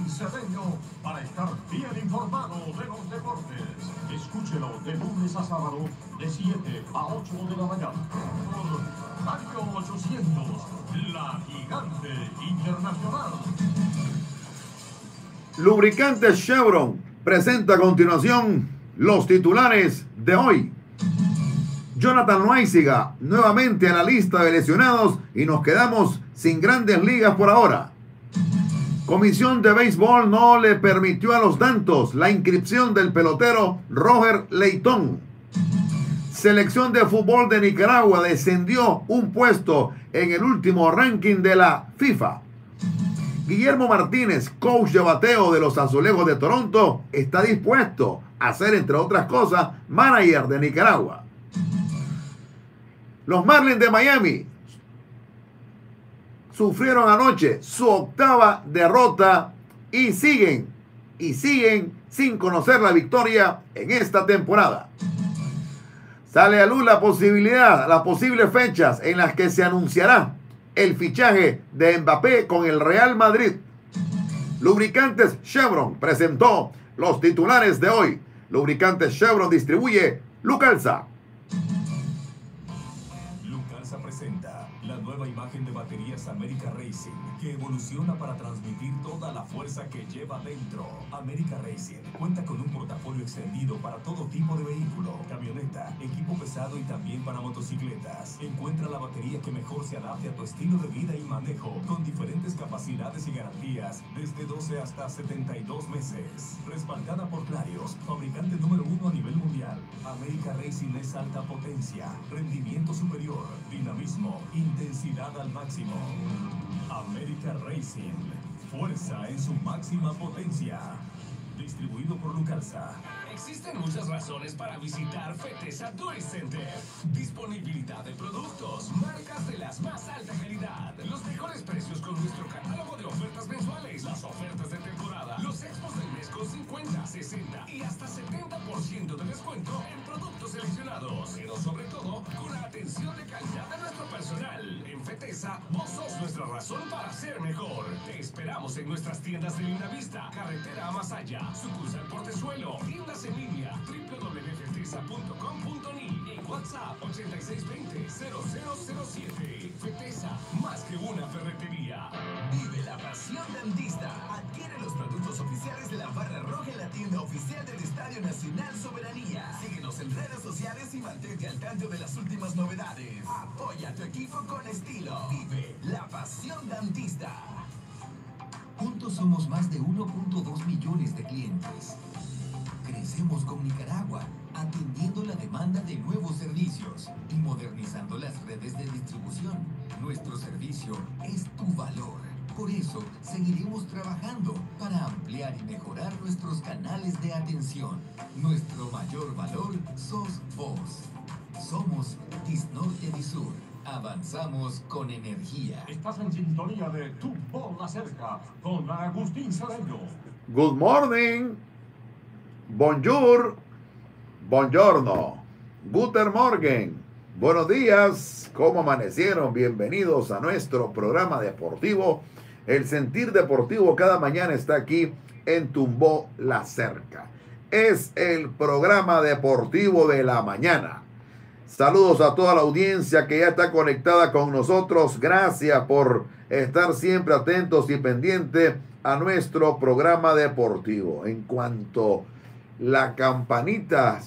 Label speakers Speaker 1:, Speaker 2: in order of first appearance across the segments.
Speaker 1: Cedeño para estar bien informado de los deportes. Escúchelo de lunes a sábado de 7 a 8 de la mañana por Radio 800, La Gigante Internacional.
Speaker 2: Lubricantes Chevron presenta a continuación los titulares de hoy. Jonathan Loáisiga nuevamente a la lista de lesionados y nos quedamos sin grandes ligas por ahora. Comisión de Béisbol no le permitió a los Dantos la inscripción del pelotero Roger Leitón. Selección de fútbol de Nicaragua descendió un puesto en el último ranking de la FIFA. Guillermo Martínez, coach de bateo de los Azulejos de Toronto, está dispuesto a ser, entre otras cosas, manager de Nicaragua. Los Marlins de Miami sufrieron anoche su octava derrota y siguen sin conocer la victoria en esta temporada. Sale a luz las posibles fechas en las que se anunciará el fichaje de Mbappé con el Real Madrid. Lubricantes Chevron presentó los titulares de hoy. Lubricantes Chevron distribuye Lucalza.
Speaker 3: Lucalza presenta la nueva imagen de baterías America Racing, que evoluciona para transmitir toda la fuerza que lleva dentro. America Racing cuenta con un portafolio extendido para todo tipo de vehículo, camioneta, equipo pesado y también para motocicletas. Encuentra la batería que mejor se adapte a tu estilo de vida y manejo, con diferentes capacidades y garantías, desde 12 hasta 72 meses. Respaldada por Clarios, fabricante número 1 a nivel mundial. America Racing es alta potencia, rendimiento superior, dinamismo, intensidad al máximo. America Racing, fuerza en su máxima potencia. Distribuido por Lucalza.
Speaker 4: Existen muchas razones para visitar Fetesa Tourist Center. Disponibilidad de productos, marcas de las más alta calidad, los mejores precios con nuestro catálogo de ofertas mensuales, las ofertas de temporada, los expos del mes con 50, 60 y hasta 70% de descuento en productos seleccionados, pero sobre todo con la atención de calidad de nuestro personal. En Fetesa, vos sos nuestra razón para ser mejor. Te esperamos en nuestras tiendas de Lindavista, Carretera a Masaya, sucursal Portezuelo, tiendas en línea www.fetesa.com.ni, en WhatsApp 8620-0007. Fetesa, más que una ferretería.
Speaker 5: Vive la pasión dantista. Adquiere los productos oficiales de la Barra Roja en la tienda oficial del Estadio Nacional Soberanía. Síguenos en redes sociales y mantente al tanto de las últimas novedades. Apoya a tu equipo con estilo. Vive la pasión dantista. Juntos somos más de 1.2 millones de clientes. Crecemos con Nicaragua, atendiendo la demanda de nuevos servicios y modernizando las redes de distribución. Nuestro servicio es tu valor. Por eso, seguiremos trabajando para ampliar y mejorar nuestros canales de atención. Nuestro mayor valor sos vos. Somos Disnorte Disur. Avanzamos con energía.
Speaker 1: Estás en sintonía de Tu Bola Cerca con Agustín Cedeño.
Speaker 2: Good morning. Bonjour. Buongiorno. Guten Morgen. Buenos días. ¿Cómo amanecieron? Bienvenidos a nuestro programa deportivo. El sentir deportivo cada mañana está aquí en Tumbó la Cerca. Es el programa deportivo de la mañana. Saludos a toda la audiencia que ya está conectada con nosotros. Gracias por estar siempre atentos y pendientes a nuestro programa deportivo. En cuanto la campanita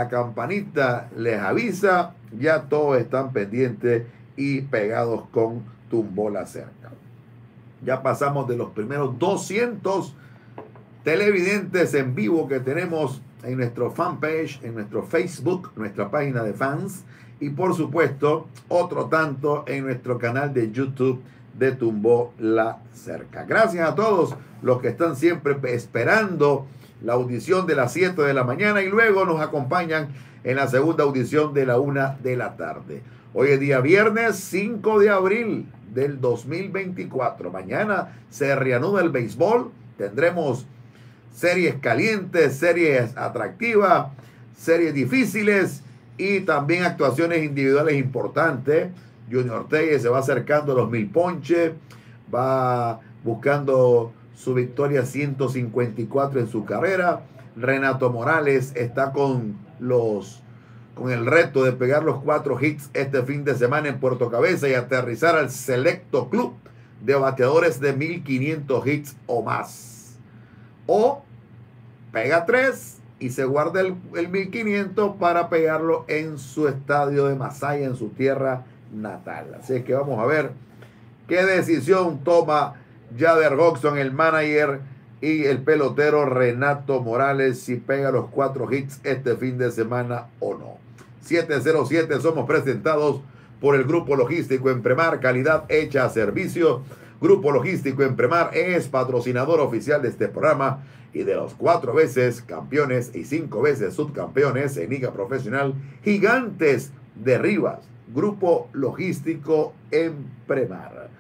Speaker 2: les avisa, ya todos están pendientes y pegados con Tumbó la Cerca. Ya pasamos de los primeros 200 televidentes en vivo que tenemos en nuestro fanpage, en nuestro Facebook, nuestra página de fans, y por supuesto otro tanto en nuestro canal de YouTube de Tumbó la Cerca. Gracias a todos los que están siempre esperando la audición de las 7 de la mañana y luego nos acompañan en la segunda audición de la 1 de la tarde. Hoy es día viernes 5 de abril del 2024. Mañana se reanuda el béisbol. Tendremos series calientes, series atractivas, series difíciles y también actuaciones individuales importantes. Junior Tellez se va acercando a los 1000 ponches, va buscando su victoria 154 en su carrera. Renato Morales está con el reto de pegar los 4 hits este fin de semana en Puerto Cabeza y aterrizar al selecto club de bateadores de 1500 hits o más. O pega 3 y se guarda el 1500 para pegarlo en su estadio de Masaya, en su tierra natal. Así que vamos a ver qué decisión toma Jader Hodgson, el manager, y el pelotero Renato Morales, si pega los 4 hits este fin de semana o no. 707 somos presentados por el Grupo Logístico Empremar, calidad hecha a servicio. Grupo Logístico Empremar es patrocinador oficial de este programa y de los 4 veces campeones y 5 veces subcampeones en Liga Profesional Gigantes de Rivas. Grupo Logístico Empremar.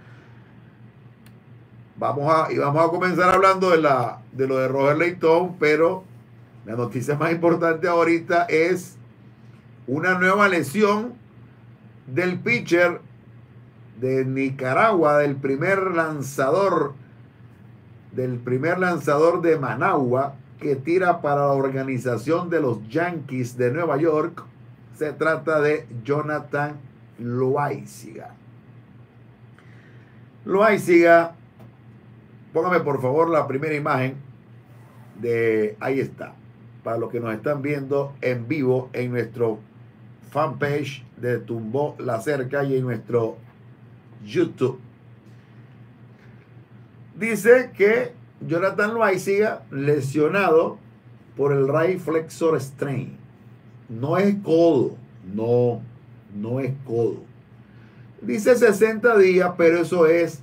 Speaker 2: Vamos a comenzar hablando de lo de Roger Leitón, pero la noticia más importante ahorita es una nueva lesión del pitcher de Nicaragua, del primer lanzador de Managua, que tira para la organización de los Yankees de Nueva York. Se trata de Jonathan Loáisiga. Loáisiga, póngame por favor la primera imagen ahí está, para los que nos están viendo en vivo en nuestro fanpage de Tumbó la Cerca y en nuestro YouTube. Dice que Jonathan Loáisiga lesionado por el right flexor strain. No es codo, no es codo. Dice 60 días, pero eso es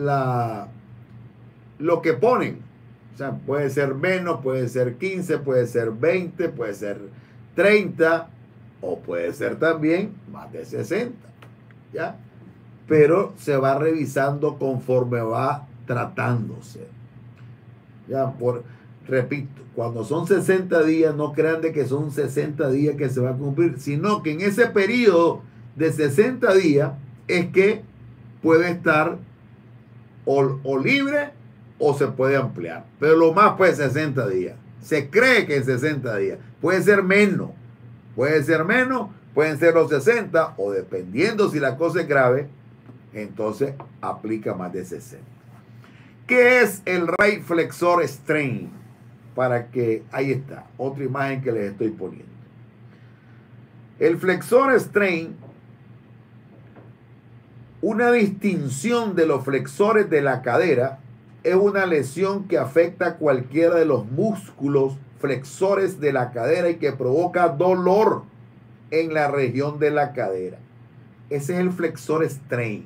Speaker 2: lo que ponen. O sea, puede ser menos, puede ser 15, puede ser 20, puede ser 30, o puede ser también más de 60, ¿ya? Pero se va revisando conforme va tratándose. Ya, repito, cuando son 60 días, no crean de que son 60 días que se va a cumplir, sino que en ese periodo de 60 días es que puede estar o libre o se puede ampliar. Pero lo más pues 60 días. Se cree que en 60 días. Puede ser menos. Pueden ser los 60 o dependiendo si la cosa es grave, entonces aplica más de 60. ¿Qué es el right flexor strain? Para que, ahí está, otra imagen que les estoy poniendo. El flexor strain, una distinción de los flexores de la cadera, es una lesión que afecta a cualquiera de los músculos flexores de la cadera y que provoca dolor en la región de la cadera. Ese es el flexor strain.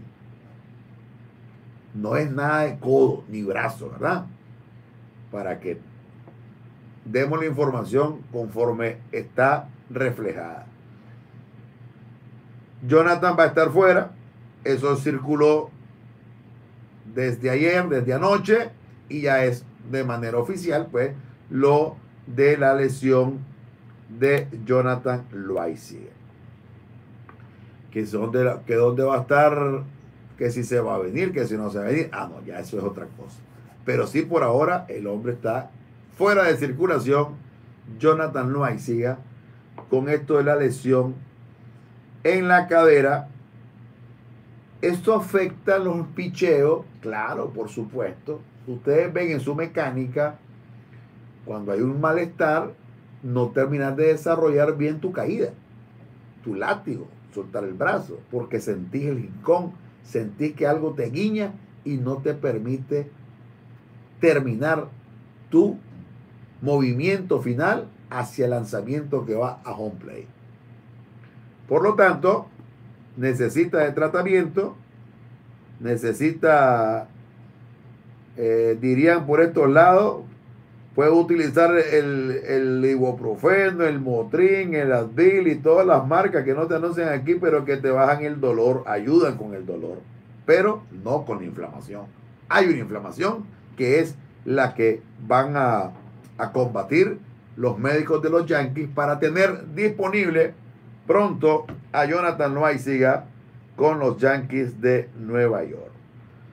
Speaker 2: No es nada de codo ni brazo, ¿verdad? Para que demos la información conforme está reflejada. Jonathan va a estar fuera. Eso circuló desde ayer, desde anoche, y ya es de manera oficial, pues, lo de la lesión de Jonathan Loáisiga. Que dónde va a estar, que si se va a venir, que si no se va a venir. Ah, no, ya eso es otra cosa. Pero sí, por ahora, el hombre está fuera de circulación, Jonathan Loáisiga, con esto de la lesión en la cadera. Esto afecta los picheos, claro, por supuesto. Ustedes ven en su mecánica, cuando hay un malestar, no terminas de desarrollar bien tu caída, tu látigo, soltar el brazo, porque sentís el rincón, sentís que algo te guiña y no te permite terminar tu movimiento final hacia el lanzamiento que va a home plate. Por lo tanto, necesita de tratamiento, necesita, dirían por estos lados, puede utilizar el ibuprofeno, el Motrin, el Advil y todas las marcas que no te anuncian aquí, pero que te bajan el dolor, ayudan con el dolor, pero no con la inflamación. Hay una inflamación que es la que van a combatir los médicos de los Yankees para tener disponible pronto a Jonathan Loáisiga con los Yankees de Nueva York.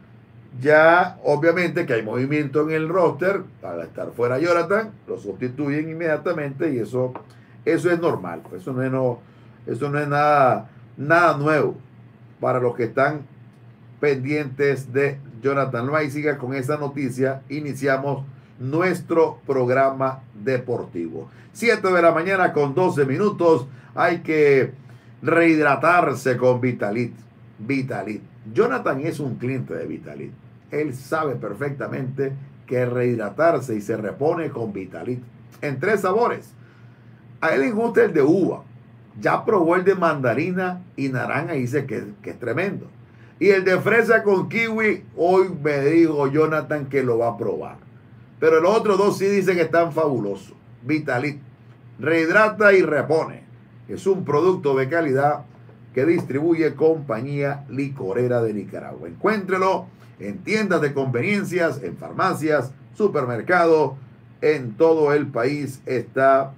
Speaker 2: Ya, obviamente que hay movimiento en el roster, al estar fuera Jonathan, lo sustituyen inmediatamente y eso es normal, eso no es nada nuevo para los que están pendientes de Jonathan Loaiziga. Con esa noticia iniciamos nuestro programa deportivo. 7 de la mañana con 12 minutos. Hay que rehidratarse con Vitalit. Vitalit. Jonathan es un cliente de Vitalit. Él sabe perfectamente que rehidratarse y se repone con Vitalit. En 3 sabores. A él le gusta el de uva. Ya probó el de mandarina y naranja y dice que es tremendo. Y el de fresa con kiwi, hoy me dijo Jonathan que lo va a probar. Pero los otros dos sí dicen que están fabulosos. Vitalit. Rehidrata y repone. Es un producto de calidad que distribuye Compañía Licorera de Nicaragua. Encuéntrelo en tiendas de conveniencias, en farmacias, supermercados, en todo el país está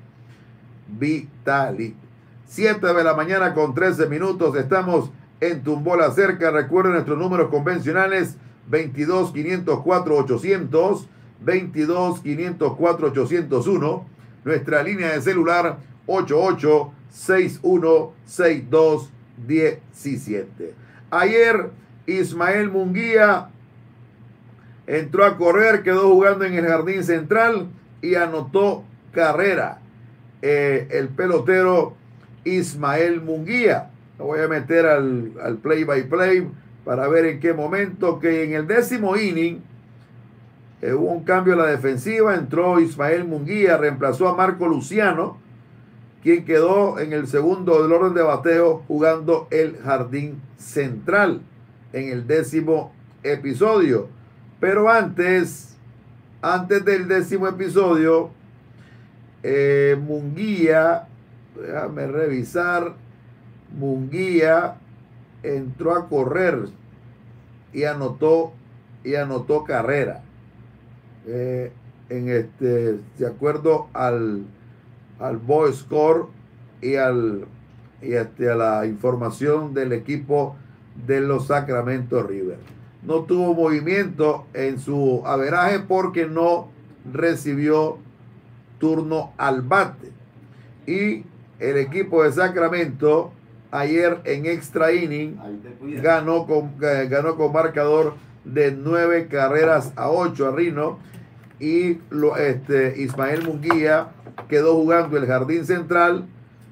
Speaker 2: Vitalit. 7 de la mañana con 13 minutos. Estamos en Tumbola Cerca. Recuerden nuestros números convencionales: 22 504 800, 22 504 801. Nuestra línea de celular 88 61 62 17. Ayer Ismael Munguía entró a correr, quedó jugando en el jardín central y anotó carrera. El pelotero Ismael Munguía. Lo voy a meter al play by play para ver en qué momento. Que en el 10º inning hubo un cambio en la defensiva. Entró Ismael Munguía, reemplazó a Marco Luciano, quien quedó en el segundo del orden de bateo jugando el jardín central en el 10º episodio. Pero antes del 10º episodio, Munguía, déjame revisar, Munguía entró a correr y anotó carrera. De acuerdo al box score y a la información del equipo de los Sacramento River. No tuvo movimiento en su averaje porque no recibió turno al bate. Y el equipo de Sacramento ayer en extra inning ganó con marcador de 9 carreras a 8 a Rino. Y Ismael Munguía quedó jugando el jardín central.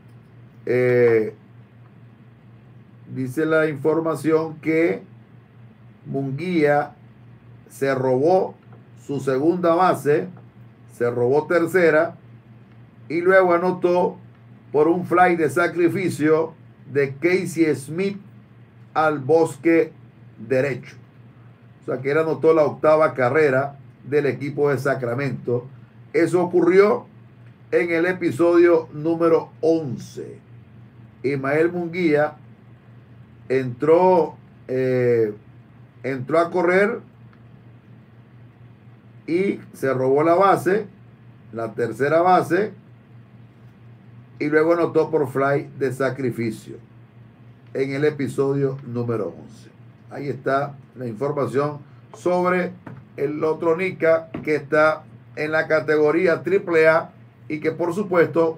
Speaker 2: Dice la información que Munguía se robó su segunda base, se robó tercera y luego anotó por un fly de sacrificio de Casey Smith al bosque derecho. O sea que él anotó la 8ª carrera del equipo de Sacramento. Eso ocurrió en el episodio número 11. Ismael Munguía entró a correr y se robó la base, la tercera base, y luego anotó por fly de sacrificio en el episodio número 11. Ahí está la información sobre el otro Nica que está en la categoría AAA y que por supuesto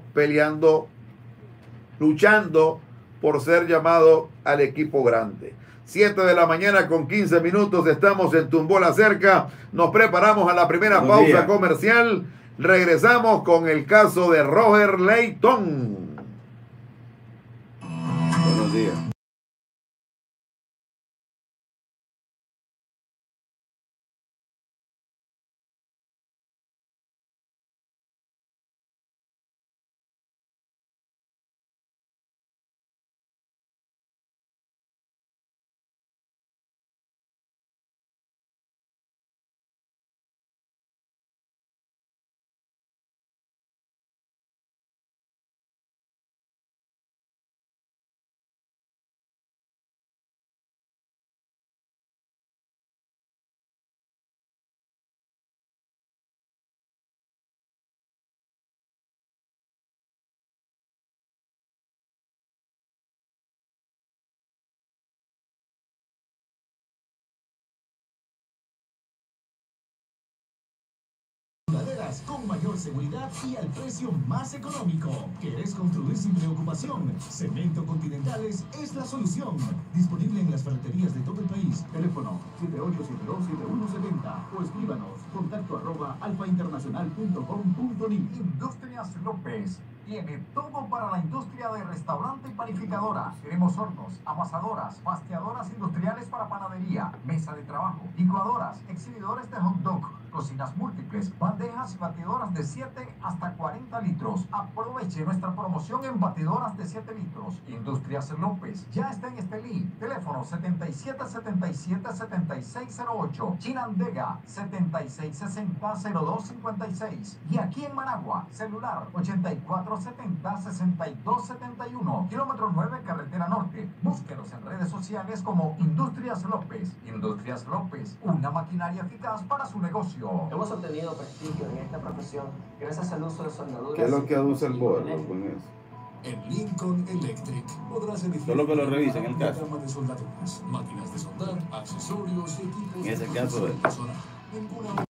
Speaker 2: luchando por ser llamado al equipo grande. 7 de la mañana con 15 minutos. Estamos en Tumbola Cerca. Nos preparamos a la primera pausa comercial. Regresamos con el caso de Roger Leighton. Buenos días.
Speaker 5: carreteras con mayor seguridad y al precio más económico. ¿Quieres construir sin preocupación? Cemento Continentales es la solución. Disponible en las ferreterías de todo el país. Teléfono 7872-7170 o escríbanos contacto@alfainternacional.com.ni.
Speaker 1: Industrias López tiene todo para la industria de restaurante y panificadora. Tenemos hornos, amasadoras, pasteadoras industriales para panadería, mesa de trabajo, licuadoras, exhibidores de hot dog, cocinas múltiples, bandejas y batidoras de 7 hasta 40 litros. Aproveche nuestra promoción en batidoras de 7 litros. Industrias López ya está en Estelí. Teléfono 7777-7608. Chinandega 7660-0256. Y aquí en Managua, celular 8470-6271. Kilómetro 9, carretera norte. Búsquenos en redes sociales como Industrias López. Industrias López, una maquinaria eficaz para su negocio.
Speaker 6: Hemos obtenido prestigio en esta profesión gracias al uso de soldaduras.
Speaker 2: ¿Qué es lo que aduce el board con eso?
Speaker 3: En Lincoln Electric podrás elegir
Speaker 7: Solo que lo revisen el caso.
Speaker 3: gama de soldaduras, máquinas de soldar, accesorios y equipos
Speaker 7: En ese
Speaker 3: de
Speaker 7: caso
Speaker 3: protección personal. Ninguna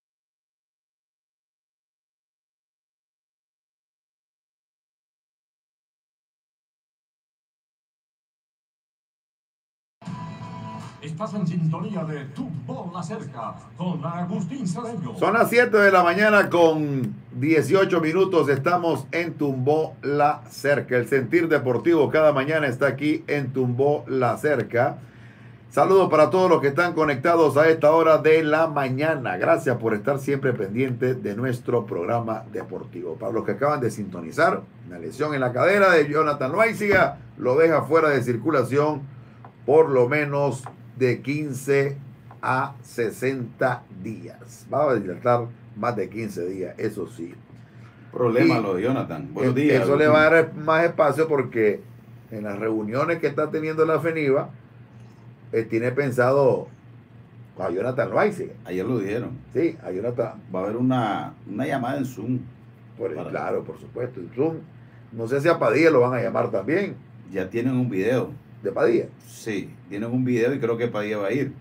Speaker 1: Estás en sintonía de Tumbó la Cerca con Agustín Cedeño.
Speaker 2: Son las 7 de la mañana con 18 minutos. Estamos en Tumbó la Cerca. El sentir deportivo cada mañana está aquí en Tumbó la Cerca. Saludos para todos los que están conectados a esta hora de la mañana. Gracias por estar siempre pendientes de nuestro programa deportivo. Para los que acaban de sintonizar, una lesión en la cadera de Jonathan Loaiziga lo deja fuera de circulación por lo menos de 15 a 60 días. Va a dilatar más de 15 días, eso sí.
Speaker 7: Problema
Speaker 2: Y
Speaker 7: lo de Jonathan. Buenos días.
Speaker 2: Eso le va a dar más espacio porque en las reuniones que está teniendo la FENIVA, tiene pensado a Jonathan Loaiziga.
Speaker 7: Ayer lo dijeron.
Speaker 2: Sí, a Jonathan.
Speaker 7: Va a haber una llamada en Zoom.
Speaker 2: Claro, por supuesto. En Zoom. No sé si a Padilla lo van a llamar también.
Speaker 7: Ya tienen un video.
Speaker 2: ¿De Padilla?
Speaker 7: Sí, tienen un video y creo que Padilla va a ir.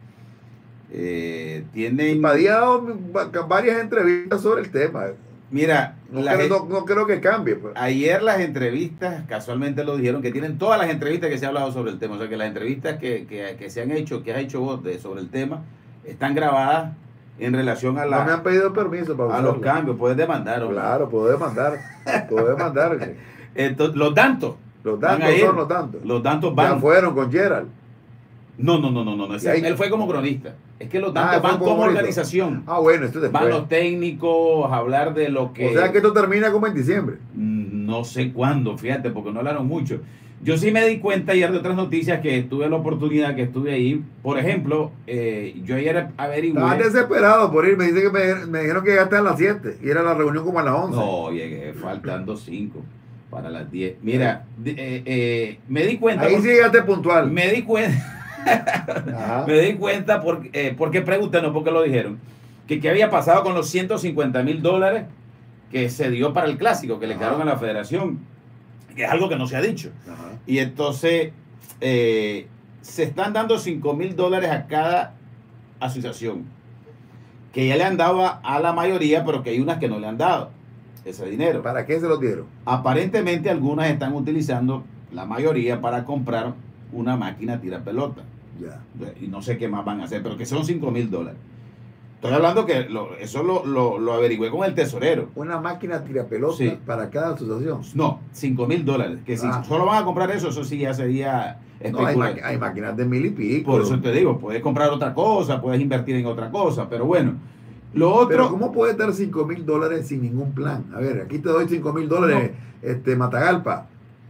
Speaker 7: Tienen...
Speaker 2: Padilla ha dado varias entrevistas sobre el tema.
Speaker 7: Mira,
Speaker 2: No creo que cambie. Pues.
Speaker 7: Ayer las entrevistas, casualmente lo dijeron, que tienen todas las entrevistas que se ha hablado sobre el tema. O sea, que las entrevistas que se han hecho, que has hecho vos sobre el tema, están grabadas en relación a
Speaker 2: No me han pedido permiso para
Speaker 7: a los cambios. Puedes demandar. ¿O
Speaker 2: claro, puedo demandar. Puedo demandar.
Speaker 7: Entonces, los tantos.
Speaker 2: Los tantos son los tantos.
Speaker 7: Los tantos van.
Speaker 2: Ya fueron con Gerald.
Speaker 7: No. Él fue como cronista. Es que los tantos van como organización.
Speaker 2: Bueno, esto después.
Speaker 7: Van los técnicos a hablar de lo que...
Speaker 2: O sea que esto termina como en diciembre.
Speaker 7: No sé cuándo, fíjate, porque no hablaron mucho. Yo sí me di cuenta ayer de otras noticias que tuve la oportunidad, que estuve ahí. Por ejemplo, yo ayer averigué...
Speaker 2: Estaba desesperado por ir. Me dice que me dijeron que llegaste a las 7 y era la reunión como a las 11.
Speaker 7: No, llegué faltando 5 para las 10. Mira, me di cuenta...
Speaker 2: Ahí sí llegaste puntual.
Speaker 7: Me di cuenta... Me di cuenta porque pregunté, no porque lo dijeron, que qué había pasado con los $150,000 que se dio para el clásico, que le quedaron a la federación, que es algo que no se ha dicho. Y entonces se están dando $5,000 a cada asociación, que ya le han dado a la mayoría, pero que hay unas que no le han dado ese dinero.
Speaker 2: ¿Para qué se los dieron?
Speaker 7: Aparentemente algunas están utilizando, la mayoría, para comprar una máquina tira pelota.
Speaker 2: Ya.
Speaker 7: Y no sé qué más van a hacer, pero que son $5,000. Estoy hablando que eso lo averigüé con el tesorero.
Speaker 2: Una máquina tirapelota
Speaker 7: Sí.
Speaker 2: para cada asociación.
Speaker 7: No, $5,000. Que si solo van a comprar eso sí ya sería
Speaker 2: No, hay máquinas de 1,000 y pico.
Speaker 7: Por eso te digo, puedes comprar otra cosa, puedes invertir en otra cosa, pero bueno. Lo otro...
Speaker 2: Pero ¿cómo puedes dar $5,000 sin ningún plan? A ver, aquí te doy $5,000, Matagalpa.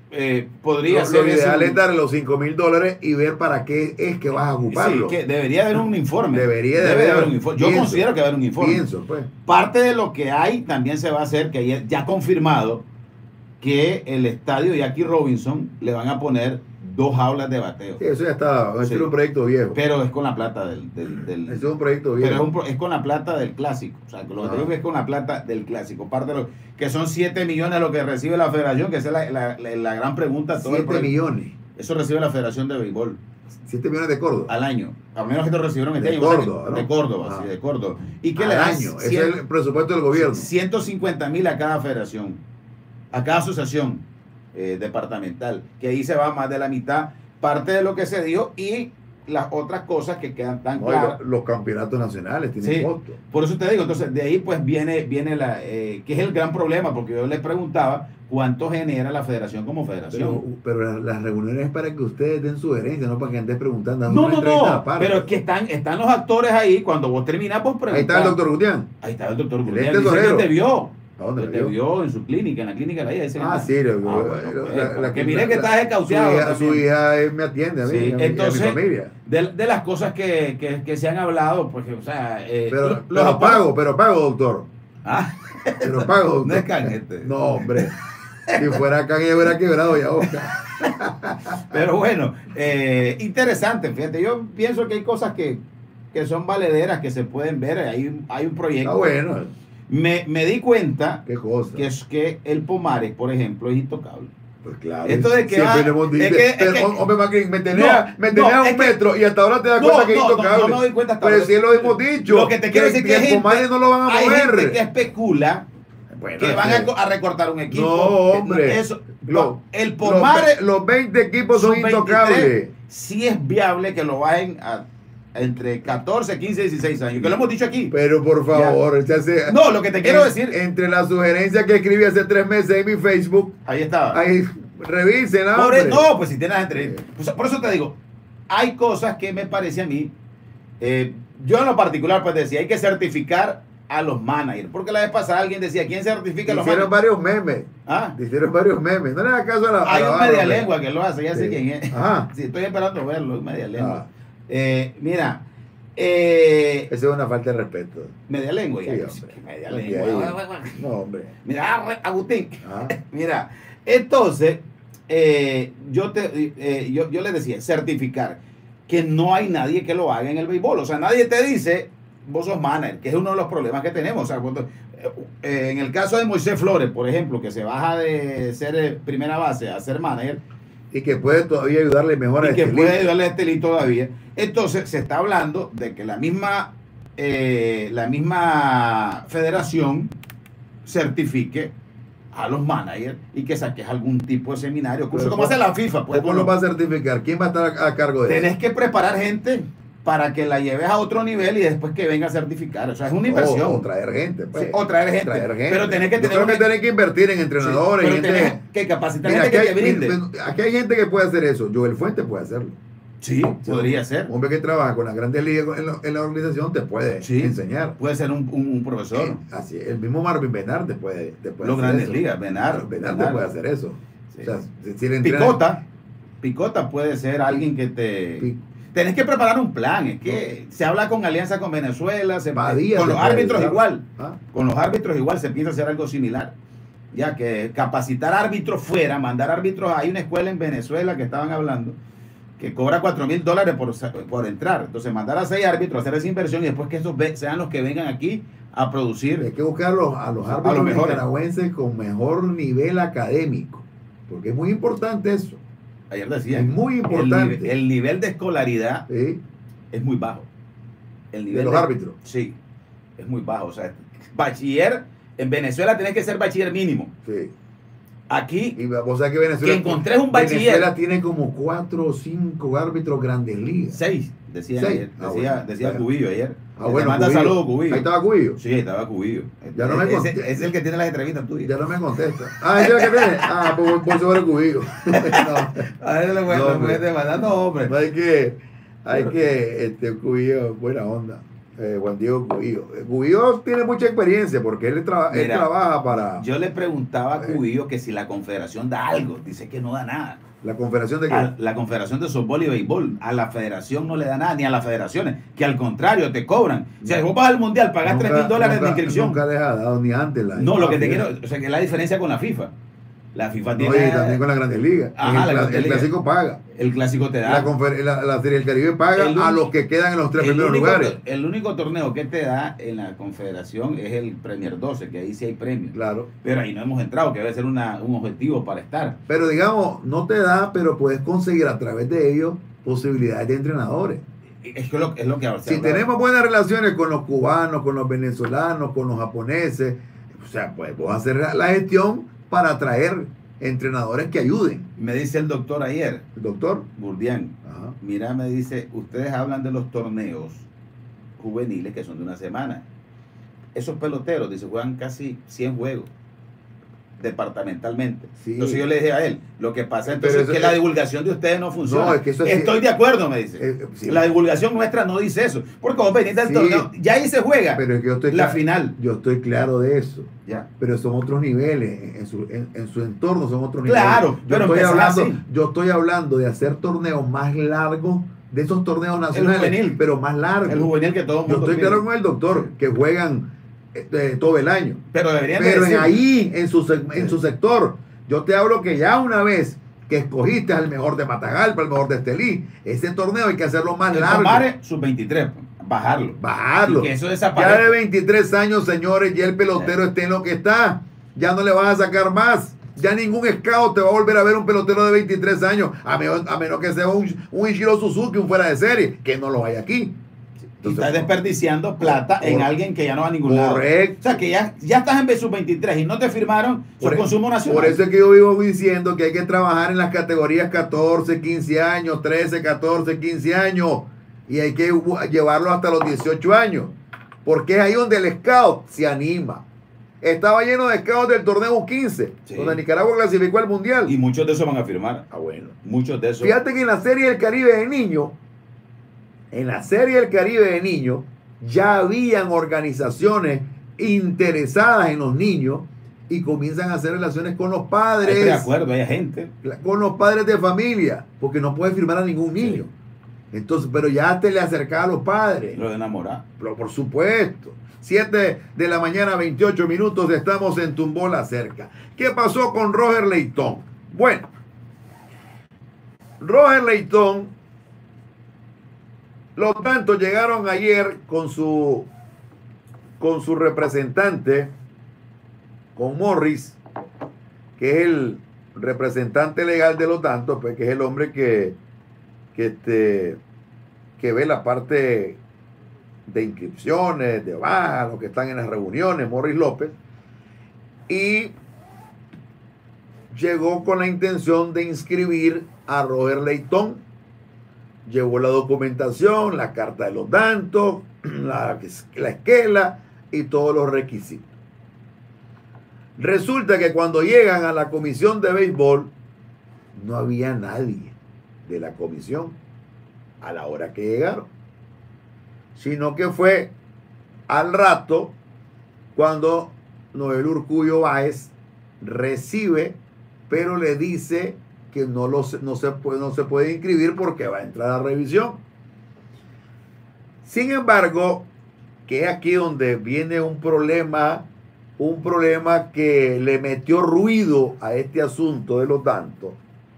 Speaker 7: Podría
Speaker 2: Lo
Speaker 7: ser
Speaker 2: ideal
Speaker 7: eso.
Speaker 2: es darle los $5,000 y ver para qué es que vas a ocuparlo.
Speaker 7: Sí, que debería haber un informe.
Speaker 2: Debería de
Speaker 7: Debe
Speaker 2: haber
Speaker 7: un informe. Yo considero que debe haber un informe.
Speaker 2: Pienso, pues.
Speaker 7: Parte de lo que hay también se va a hacer, que ya confirmado, que el estadio Jackie Robinson le van a poner 2 jaulas de bateo.
Speaker 2: Sí, eso ya está. Es un proyecto viejo.
Speaker 7: Pero es con la plata del
Speaker 2: Eso es un proyecto viejo.
Speaker 7: pero es con la plata del clásico. O sea, lo que digo es con la plata del clásico. Parte de lo que son 7 millones lo que recibe la federación, que esa es la gran pregunta.
Speaker 2: 7 millones.
Speaker 7: Eso recibe la Federación de Béisbol.
Speaker 2: 7 millones de Córdoba.
Speaker 7: al año. A menos que te recibieron este
Speaker 2: De
Speaker 7: año. o sea que-
Speaker 2: Córdoba, ¿no?
Speaker 7: De Córdoba,
Speaker 2: Ah.
Speaker 7: sí, de Córdoba. ¿Y qué
Speaker 2: Al
Speaker 7: le das?
Speaker 2: año. Ese es el presupuesto del gobierno.
Speaker 7: 150.000 a cada federación, a cada asociación departamental, que ahí se va más de la mitad, parte de lo que se dio y las otras cosas que quedan tan
Speaker 2: No,
Speaker 7: claras.
Speaker 2: los campeonatos nacionales tienen
Speaker 7: Sí.
Speaker 2: costo.
Speaker 7: Por eso te digo, entonces de ahí pues viene la, que es el gran problema, porque yo les preguntaba cuánto genera la federación como federación.
Speaker 2: Pero las reuniones es para que ustedes den sugerencias, no para que andes preguntando.
Speaker 7: No,
Speaker 2: Una entrevista
Speaker 7: no,
Speaker 2: aparte.
Speaker 7: pero es que están los actores ahí, cuando vos terminás, vos preguntás.
Speaker 2: Ahí está el doctor Gutián.
Speaker 7: Ahí está el doctor
Speaker 2: El
Speaker 7: Gutiérrez,
Speaker 2: ex
Speaker 7: dice que
Speaker 2: tesorero.
Speaker 7: te vio.
Speaker 2: ¿A dónde
Speaker 7: Te vio en su clínica, en la clínica de la hija. Dice que
Speaker 2: Ah,
Speaker 7: está.
Speaker 2: sí.
Speaker 7: Que mire que estás escauteado.
Speaker 2: Su hija me atiende a mí,
Speaker 7: Sí,
Speaker 2: a mi
Speaker 7: entonces,
Speaker 2: familia.
Speaker 7: de las cosas que se han hablado, pues, o sea,
Speaker 2: Pero,
Speaker 7: los
Speaker 2: pero pago, doctor.
Speaker 7: Ah,
Speaker 2: Pero pago, doctor.
Speaker 7: no es canjete.
Speaker 2: No, hombre. Si fuera acá, ya hubiera quebrado ya, Oscar.
Speaker 7: Pero bueno, interesante, fíjate, yo pienso que hay cosas que son valederas, que se pueden ver, hay un proyecto.
Speaker 2: Está bueno.
Speaker 7: Me di cuenta
Speaker 2: Qué cosa.
Speaker 7: que es que el Pomares, por ejemplo, es intocable.
Speaker 2: Pues claro.
Speaker 7: Esto de que
Speaker 2: siempre
Speaker 7: va-
Speaker 2: le hemos dicho.
Speaker 7: es que-
Speaker 2: Pero,
Speaker 7: es que-
Speaker 2: hombre, Macri, me tenía
Speaker 7: No,
Speaker 2: a
Speaker 7: es
Speaker 2: un
Speaker 7: que-
Speaker 2: metro y hasta ahora te das cuenta que es intocable.
Speaker 7: No me doy cuenta hasta
Speaker 2: Pero
Speaker 7: ahora.
Speaker 2: si lo hemos dicho.
Speaker 7: Lo que te quiero decir que hay
Speaker 2: el
Speaker 7: gente,
Speaker 2: Pomares no lo van a
Speaker 7: hay gente
Speaker 2: mover.
Speaker 7: que especula
Speaker 2: Bueno,
Speaker 7: que
Speaker 2: es
Speaker 7: van
Speaker 2: que-
Speaker 7: a recortar un equipo.
Speaker 2: No, hombre.
Speaker 7: Eso,
Speaker 2: Lo-
Speaker 7: el Pomares,
Speaker 2: los 20 equipos son
Speaker 7: sub-23,
Speaker 2: intocables.
Speaker 7: sí es viable que lo bajen a entre 14, 15 y 16 años, que lo hemos dicho aquí.
Speaker 2: Pero por favor, se hace-
Speaker 7: No, lo que te quiero decir,
Speaker 2: Entre las sugerencias que escribí hace 3 meses en mi Facebook,
Speaker 7: ahí estaba.
Speaker 2: ahí revisen, hombre.
Speaker 7: No, pues si tienes entrevistas. Por eso te digo, hay cosas que me parece a mí, yo en lo particular, pues decía, hay que certificar a los managers, porque la vez pasada alguien decía, ¿quién certifica a los
Speaker 2: Hicieron
Speaker 7: managers?
Speaker 2: varios memes.
Speaker 7: Ah,
Speaker 2: Hicieron varios memes. No le hagas caso a la.
Speaker 7: hay
Speaker 2: a la
Speaker 7: un
Speaker 2: barra,
Speaker 7: media
Speaker 2: hombre.
Speaker 7: lengua que lo hace, ya sé
Speaker 2: Sí.
Speaker 7: quién es.
Speaker 2: Ajá.
Speaker 7: Sí, estoy esperando verlo, un media lengua.
Speaker 2: Ah,
Speaker 7: Mira,
Speaker 2: eso es una falta de respeto.
Speaker 7: media lengua, ya,
Speaker 2: Sí,
Speaker 7: pues,
Speaker 2: hombre.
Speaker 7: media
Speaker 2: Sí,
Speaker 7: lengua.
Speaker 2: ahí. No, hombre.
Speaker 7: Mira, Agustín,
Speaker 2: Ah,
Speaker 7: mira, entonces, yo le decía, certificar que no hay nadie que lo haga en el béisbol. O sea, nadie te dice, vos sos manager, que es uno de los problemas que tenemos. O sea, en el caso de Moisés Flores, por ejemplo, que se baja de ser primera base a ser manager,
Speaker 2: y que puede todavía ayudarle mejor a
Speaker 7: y que
Speaker 2: Estelí.
Speaker 7: puede ayudarle a Estelí todavía. Entonces, se está hablando de que la misma federación certifique a los managers y que saques algún tipo de seminario, curso,
Speaker 2: Pero
Speaker 7: como hace la FIFA. Pues,
Speaker 2: ¿Cómo lo va a certificar? ¿Quién va a estar a cargo de eso?
Speaker 7: tenés que preparar gente para que la lleves a otro nivel y después que venga a certificar. O sea, es una inversión.
Speaker 2: O traer gente. Pues.
Speaker 7: Sí, o traer gente. Pero tenés que
Speaker 2: Yo
Speaker 7: tener
Speaker 2: creo que
Speaker 7: un-
Speaker 2: tenés que invertir en entrenadores.
Speaker 7: pero
Speaker 2: y
Speaker 7: tenés
Speaker 2: gente.
Speaker 7: que capacitar
Speaker 2: Mira,
Speaker 7: gente
Speaker 2: aquí
Speaker 7: que te
Speaker 2: hay,
Speaker 7: brinde.
Speaker 2: aquí hay gente que puede hacer eso. Joel Fuentes puede hacerlo.
Speaker 7: Sí, podría ser.
Speaker 2: Un hombre que trabaja con las grandes ligas en la organización te puede
Speaker 7: Sí.
Speaker 2: enseñar.
Speaker 7: Puede ser un profesor.
Speaker 2: Así, el mismo Marvin Benar te puede
Speaker 7: Los
Speaker 2: hacer
Speaker 7: grandes
Speaker 2: eso.
Speaker 7: ligas, Benar.
Speaker 2: Benar te puede hacer eso.
Speaker 7: Sí.
Speaker 2: O sea, si le entrenan-
Speaker 7: Picota puede ser alguien que te...
Speaker 2: Pi-
Speaker 7: Tenés que preparar un plan, es que se habla con alianza con Venezuela,
Speaker 2: Badía
Speaker 7: con
Speaker 2: te
Speaker 7: los
Speaker 2: puede
Speaker 7: árbitros
Speaker 2: ayudar.
Speaker 7: igual,
Speaker 2: ¿Ah?
Speaker 7: con los árbitros igual se piensa hacer algo similar, ya que capacitar árbitros fuera, mandar árbitros, hay una escuela en Venezuela que estaban hablando, que cobra $4,000 por entrar, entonces mandar a 6 árbitros, hacer esa inversión y después que esos sean los que vengan aquí a
Speaker 2: Hay
Speaker 7: producir.
Speaker 2: que buscar a los árbitros
Speaker 7: mejores.
Speaker 2: nicaragüenses con mejor nivel académico. Porque es muy importante eso.
Speaker 7: Ayer decía,
Speaker 2: Es muy importante.
Speaker 7: el nivel de escolaridad
Speaker 2: ¿Sí?
Speaker 7: es muy bajo. El
Speaker 2: De los árbitros.
Speaker 7: Sí, es muy bajo. O sea, bachiller, en Venezuela tenés que ser bachiller mínimo.
Speaker 2: Sí.
Speaker 7: Aquí,
Speaker 2: Y vos sabés que Venezuela.
Speaker 7: que encontrés un bachiller.
Speaker 2: Venezuela tiene como 4 o 5 árbitros grandes ligas.
Speaker 7: 6, decía
Speaker 2: Seis.
Speaker 7: ayer.
Speaker 2: Ah, bueno.
Speaker 7: Decía
Speaker 2: Bueno.
Speaker 7: Cubillo ayer.
Speaker 2: Ah,
Speaker 7: Te
Speaker 2: bueno,
Speaker 7: manda
Speaker 2: Cubillo.
Speaker 7: saludos, Cubillo.
Speaker 2: Ahí estaba Cubillo.
Speaker 7: Sí, ahí estaba Cubillo.
Speaker 2: Ya no me
Speaker 7: Ese-
Speaker 2: conté.
Speaker 7: es el que tiene las entrevistas tuyas.
Speaker 2: Ya no me contesta. Ah, ¿ese es el que tiene? Ah, pues voy sobre Cubillo. No.
Speaker 7: A ver,
Speaker 2: No,
Speaker 7: le
Speaker 2: hombre.
Speaker 7: puedes mandar, no, hombre.
Speaker 2: No hay que Cubillo, buena onda. Juan Diego Cubillo. Cubillo tiene mucha experiencia porque él
Speaker 7: Mira,
Speaker 2: trabaja para
Speaker 7: Yo le preguntaba a Cubillo que si la confederación da algo. Dice que no da nada.
Speaker 2: la Confederación de
Speaker 7: A la Confederación de Softball y Béisbol, a la federación no le da nada, ni a las federaciones, que al contrario te cobran. O sea, vos vas al mundial, pagás $3,000 de inscripción.
Speaker 2: Nunca les ha dado ni antes la.
Speaker 7: No, lo que te
Speaker 2: la-
Speaker 7: quiero, o sea, que es la diferencia con la FIFA. La FIFA
Speaker 2: No,
Speaker 7: tiene.
Speaker 2: y también con las grandes ligas.
Speaker 7: Ajá, la
Speaker 2: el,
Speaker 7: Grandes
Speaker 2: el
Speaker 7: Ligas.
Speaker 2: clásico paga.
Speaker 7: El clásico te da.
Speaker 2: La Serie del Caribe paga
Speaker 7: El
Speaker 2: a
Speaker 7: único-
Speaker 2: los que quedan en los 3 primeros lugares.
Speaker 7: El único torneo que te da en la confederación es el Premier 12, que ahí sí hay premios.
Speaker 2: Claro.
Speaker 7: Pero ahí no hemos entrado, que debe ser un objetivo para estar.
Speaker 2: Pero digamos, no te da, pero puedes conseguir a través de ellos posibilidades de entrenadores.
Speaker 7: Es lo que ahora se
Speaker 2: Si
Speaker 7: habla.
Speaker 2: tenemos buenas relaciones con los cubanos, con los venezolanos, con los japoneses, o sea, pues vos hacer la gestión para traer entrenadores que ayuden.
Speaker 7: Me dice el doctor ayer,
Speaker 2: El doctor.
Speaker 7: Burdián,
Speaker 2: Ajá.
Speaker 7: mira, me dice, ustedes hablan de los torneos juveniles que son de una semana. Esos peloteros, dice, juegan casi 100 juegos departamentalmente.
Speaker 2: Sí.
Speaker 7: Entonces yo le dije a él, lo que pasa entonces
Speaker 2: Pero
Speaker 7: es
Speaker 2: eso
Speaker 7: que la
Speaker 2: es-
Speaker 7: divulgación de ustedes no funciona.
Speaker 2: No, es que eso es-
Speaker 7: Estoy de acuerdo, me dice.
Speaker 2: Sí.
Speaker 7: La divulgación nuestra no dice eso. Porque vos venís del
Speaker 2: Sí.
Speaker 7: torneo, ya ahí se juega
Speaker 2: Pero es que yo estoy
Speaker 7: la
Speaker 2: cla-
Speaker 7: final.
Speaker 2: Yo estoy claro de eso.
Speaker 7: Ya.
Speaker 2: Pero son otros niveles, en su entorno son otros
Speaker 7: Claro,
Speaker 2: niveles.
Speaker 7: pero empezás así.
Speaker 2: Yo estoy hablando de hacer torneos más largos, de esos torneos nacionales,
Speaker 7: juvenil.
Speaker 2: pero más largos.
Speaker 7: El juvenil que todo el
Speaker 2: Yo
Speaker 7: mundo
Speaker 2: estoy
Speaker 7: pide.
Speaker 2: claro con el doctor, que juegan todo el año.
Speaker 7: Pero deberían de
Speaker 2: Pero
Speaker 7: decir,
Speaker 2: ahí, en su sector, yo te hablo que ya una vez que escogiste al mejor de Matagalpa, al mejor de Estelí, ese torneo hay que hacerlo más
Speaker 7: el
Speaker 2: largo.
Speaker 7: Comare, sus-23, bajarlo.
Speaker 2: Bajarlo.
Speaker 7: Y que eso
Speaker 2: Ya
Speaker 7: desaparezca.
Speaker 2: de 23 años, señores, ya el pelotero esté en lo que está. Ya no le vas a sacar más. Ya ningún scout te va a volver a ver un pelotero de 23 años, a menos que sea un Ichiro Suzuki, un fuera de serie, que no lo hay aquí.
Speaker 7: Y estás desperdiciando plata en alguien que ya no va a ningún lado.
Speaker 2: Correcto.
Speaker 7: O sea, que ya estás en sub-23 y no te firmaron su consumo nacional.
Speaker 2: Por eso es que yo vivo diciendo que hay que trabajar en las categorías 14, 15 años, 13, 14, 15 años. Y hay que llevarlo hasta los 18 años. Porque es ahí donde el scout se anima. Estaba lleno de scouts del torneo U15,
Speaker 7: Sí.
Speaker 2: donde Nicaragua clasificó al Mundial.
Speaker 7: Y muchos de esos van a firmar.
Speaker 2: Ah, bueno.
Speaker 7: Muchos de esos.
Speaker 2: Fíjate que en la Serie del Caribe de niños, ya habían organizaciones interesadas en los niños y comienzan a hacer relaciones con los padres.
Speaker 7: Estoy de acuerdo, hay gente.
Speaker 2: Con los padres de familia, porque no puede firmar a ningún niño. Entonces, pero ya te le acercaba a los padres.
Speaker 7: Lo de enamorar.
Speaker 2: Pero por supuesto. 7 de la mañana, 28 minutos, estamos en Tumbola Cerca. ¿Qué pasó con Roger Leitón? Bueno, Roger Leitón, los tantos llegaron ayer con su representante, con Morris, que es el representante legal de los tantos, pues que es el hombre que ve la parte de inscripciones, de bajas, los que están en las reuniones, Morris López, y llegó con la intención de inscribir a Roger Leitón. Llevó la documentación, la carta de los tantos, la esquela y todos los requisitos. Resulta que cuando llegan a la comisión de béisbol, no había nadie de la comisión a la hora que llegaron, sino que fue al rato cuando Noel Urcullo Báez recibe, pero le dice que no se puede inscribir porque va a entrar a revisión. Sin embargo, que es aquí donde viene un problema que le metió ruido a este asunto de los tantos.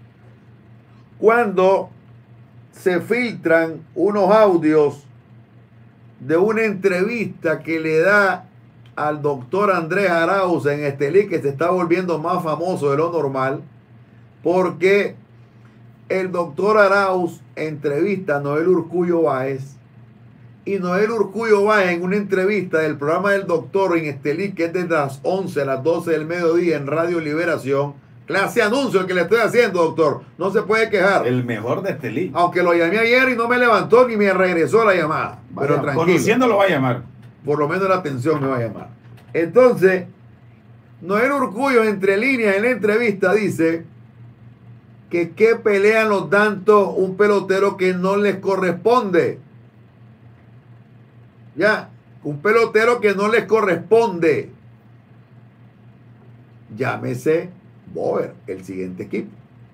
Speaker 2: Cuando se filtran unos audios de una entrevista que le da al doctor Andrés Arauz en Estelí, que se está volviendo más famoso de lo normal, porque el doctor Arauz entrevista a Noel Urcullo Báez, y Noel Urcullo Báez en una entrevista del programa del doctor en Estelí, que es desde las 11 a las 12 del mediodía en Radio Liberación, clase anuncio el que le estoy haciendo, doctor, no se puede quejar.
Speaker 7: El mejor de Estelí.
Speaker 2: Aunque lo llamé ayer y no me levantó ni me regresó la llamada. Pero tranquilo.
Speaker 7: Conociéndolo va a llamar.
Speaker 2: Por lo menos la atención me va a llamar. Entonces, Noel Urcullo, entre líneas en la entrevista, dice que pelean los tantos un pelotero que no les corresponde. Ya, un pelotero que no les corresponde. Llámese Boer, el siguiente equipo.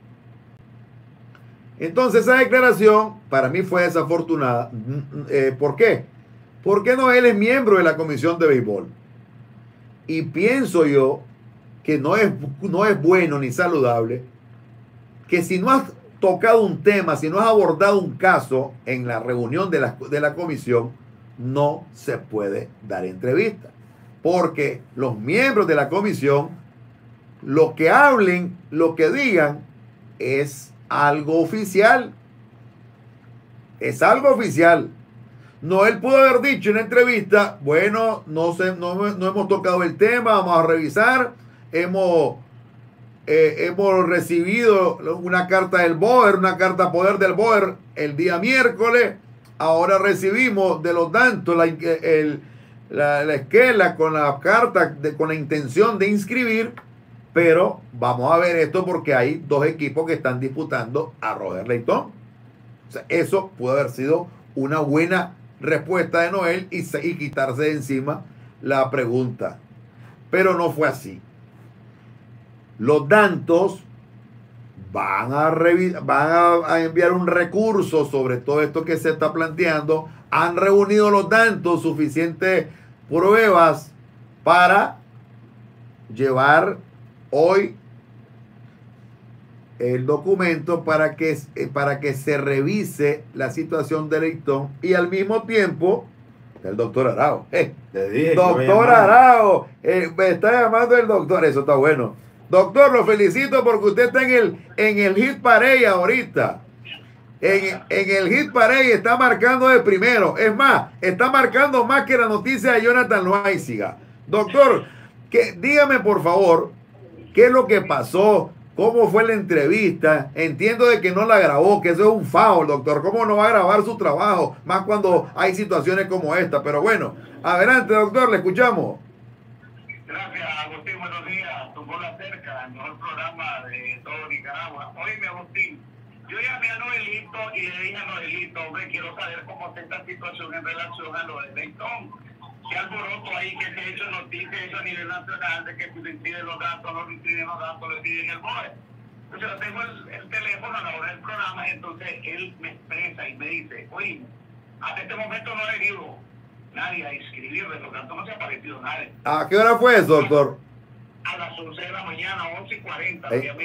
Speaker 2: Entonces esa declaración para mí fue desafortunada. ¿Por qué? Porque Noel es miembro de la comisión de béisbol. Y pienso yo que no es bueno ni saludable que si no has tocado un tema, si no has abordado un caso en la reunión de la comisión, no se puede dar entrevista. Porque los miembros de la comisión, lo que hablen, lo que digan, es algo oficial. Es algo oficial. Noel pudo haber dicho en una entrevista, bueno, no hemos tocado el tema, vamos a revisar, hemos recibido una carta del BOER, una carta poder del BOER el día miércoles, ahora recibimos de los tantos la esquela con la carta con la intención de inscribir, pero vamos a ver esto porque hay dos equipos que están disputando a Roger Leitón. O sea, eso pudo haber sido una buena respuesta de Noel y quitarse de encima la pregunta, pero no fue así. Los Dantos van a enviar un recurso sobre todo esto que se está planteando. Han reunido los Dantos suficientes pruebas para llevar hoy el documento para que se revise la situación de Leitón y al mismo tiempo el doctor Arao. Doctor Arao, me está llamando el doctor, eso está bueno. Doctor, lo felicito porque usted está en el hit parade ahorita. En el hit parade está marcando de primero. Es más, está marcando más que la noticia de Jonathan Loaiziga. Doctor, dígame por favor, ¿qué es lo que pasó? ¿Cómo fue la entrevista? Entiendo de que no la grabó, que eso es un foul, doctor. ¿Cómo no va a grabar su trabajo? Más cuando hay situaciones como esta. Pero bueno, adelante, doctor, le escuchamos.
Speaker 8: Gracias, Agustín. Buenos días. Tu bola cerca, el mejor programa de todo Nicaragua. Oíme, Agustín, yo llamé a Noelito y le dije a Noelito, hombre, quiero saber cómo está esta situación en relación a lo de Leitón. ¿Qué alboroto ahí que se ha hecho noticia eso a nivel nacional de que si le impiden los datos, no le impiden los datos, le piden el BOE? Entonces yo tengo el teléfono a la hora del programa, entonces él me expresa y me dice, oye, hasta este momento no ha venido nadie a inscribir de los datos, no se ha aparecido nadie.
Speaker 2: ¿A qué hora fue eso, doctor?
Speaker 8: A las 11 de la mañana, 11:40.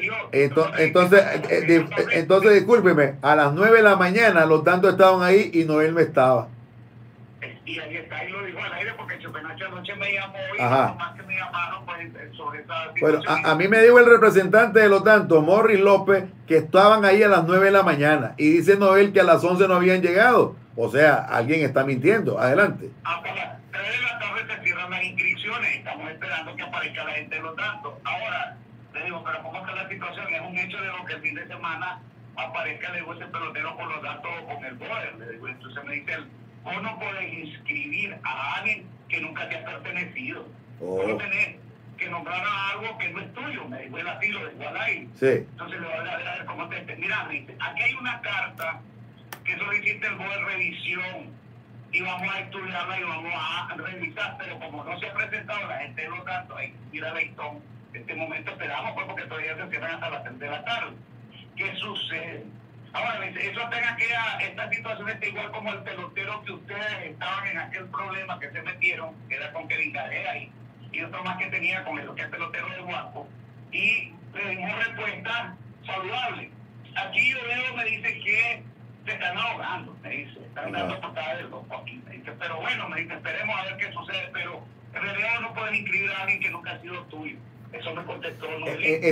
Speaker 2: Entonces, discúlpeme, a las 9 de la mañana los tantos estaban ahí y Noel no estaba.
Speaker 8: Y ahí está, y lo dijo al aire porque Chepenacho anoche me llamó y más que me llamaron pues, sobre esta situación.
Speaker 2: Bueno, a mí me dijo el representante de los tantos, Morris López, que estaban ahí a las 9 de la mañana y dice Noel que a las 11 no habían llegado. O sea, alguien está mintiendo. Adelante.
Speaker 8: Hasta las 3 de la tarde se cierran las inscripciones. Estamos esperando que aparezca la gente de los datos. Ahora, le digo, pero ¿cómo está la situación? Es un hecho de lo que el fin de semana aparezca, le digo, ese pelotero con los datos o con el poder. Le digo, entonces me dice él, vos no podés inscribir a alguien que nunca te ha pertenecido. Vos no tenés que nombrar a algo que no es tuyo. Me dijo él así, lo dejó al aire.
Speaker 2: Sí.
Speaker 8: Entonces le voy a ver cómo te... Mira, me dice, aquí hay una carta que solicita el BOE revisión y vamos a estudiarla y vamos a revisar, pero como no se ha presentado la gente de los datos, ahí mira Leitón, en este momento esperamos pues, porque todavía se cierran hasta las 3 de la tarde. ¿Qué sucede? Ahora, eso tenga que esta situación está igual como el pelotero que ustedes estaban en aquel problema que se metieron, que era con Kevin Garea y otro más que tenía con el pelotero de Guapo, y le dimos respuesta saludable. Aquí yo veo, me dice que se están ahogando, me dice, están dando patadas del loco aquí, me dice, pero bueno, me dice, esperemos a ver qué sucede, pero en realidad no pueden inscribir a alguien que nunca ha sido tuyo. Eso me contestó
Speaker 2: ese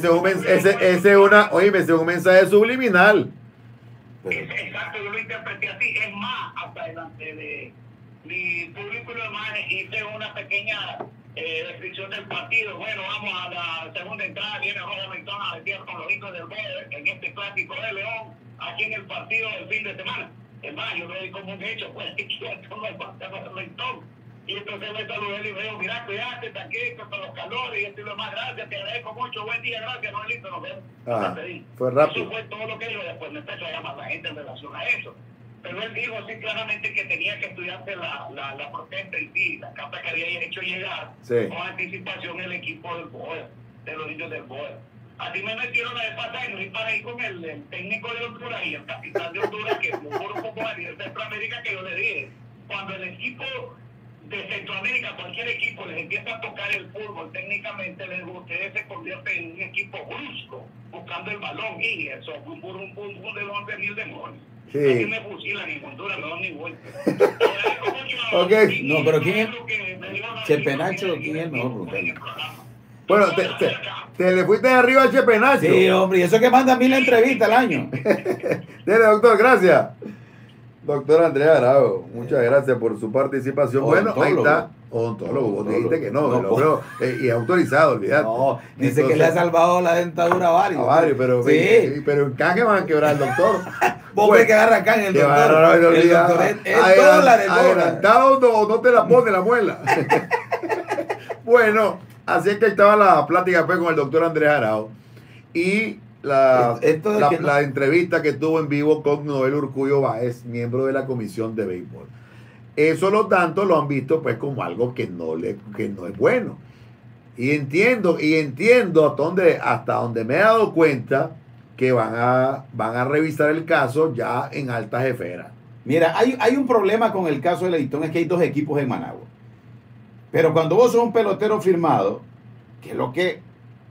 Speaker 2: es un mensaje subliminal.
Speaker 8: Exacto, yo lo interpreté así. Es más, hasta delante de mi público y lo demás, hice una pequeña descripción del partido. Bueno, vamos a la segunda entrada, viene Roger Leitón a meter con los hijos del BOE en este clásico de León, aquí en el partido del fin de semana. Es más, yo lo doy como un hecho, pues, que no es para Leitón. Y entonces me saludé y le digo, mira, cuídate, está aquí con los calores y esto y lo más, gracias, te agradezco mucho, buen día, gracias, no, listo, nos vemos.
Speaker 2: Fue rápido.
Speaker 8: Eso fue todo lo que dijo, después me empezó a llamar la gente en relación a eso. Pero él dijo así claramente que tenía que estudiarse la protesta y sí, la carta que había hecho llegar con anticipación el equipo del BOE, de los niños del BOE. Así me metieron la vez pasada y no ir para ahí con el técnico de Honduras y el capitán de Honduras, que es un grupo como el de Centroamérica, que yo le dije, cuando el equipo de Centroamérica, cualquier equipo les empieza a tocar el fútbol técnicamente, les digo, ustedes se convierten en un equipo brusco, buscando el balón, y eso, un de 11,000 demonios.
Speaker 2: Sí.
Speaker 8: Aquí me fusilan en Honduras, no ni vuelta.
Speaker 2: Okay.
Speaker 7: No, pero ¿quién es? Chepenacho, ¿quién es el mejor?
Speaker 2: Bueno, te le fuiste de arriba al Chepenacho.
Speaker 7: Sí, hombre, y eso que manda 1000 entrevistas al año.
Speaker 2: Dele, doctor, gracias. Doctor Andrea Arao, muchas gracias por su participación. Bueno, ahí
Speaker 7: Odontólogo.
Speaker 2: está. Odontólogo, vos dijiste que no,
Speaker 7: No,
Speaker 2: que lo veo, y es autorizado, olvidate.
Speaker 7: No, dice
Speaker 2: Entonces,
Speaker 7: que le ha salvado la dentadura a varios.
Speaker 2: a varios, pero,
Speaker 7: sí.
Speaker 2: pero en Canje van a quebrar al doctor.
Speaker 7: Vos
Speaker 2: Bueno,
Speaker 7: ves que agarra acá en el
Speaker 2: que
Speaker 7: doctor.
Speaker 2: va a
Speaker 7: El
Speaker 2: olvidar.
Speaker 7: doctor es dólar, el dólar.
Speaker 2: Adelantado no te la pone la muela. Bueno, así es que estaba la plática pues, con el doctor Andrés Arao y
Speaker 7: Esto de que no-
Speaker 2: la entrevista que tuvo en vivo con Noel Urcullo Báez, miembro de la Comisión de Béisbol. Eso, lo tanto, lo han visto pues como algo que no es bueno. Y entiendo hasta donde me he dado cuenta que van a revisar el caso ya en altas esferas.
Speaker 7: Mira, hay un problema con el caso de Leitón, es que hay dos equipos en Managua. Pero cuando vos sos un pelotero firmado, que es lo que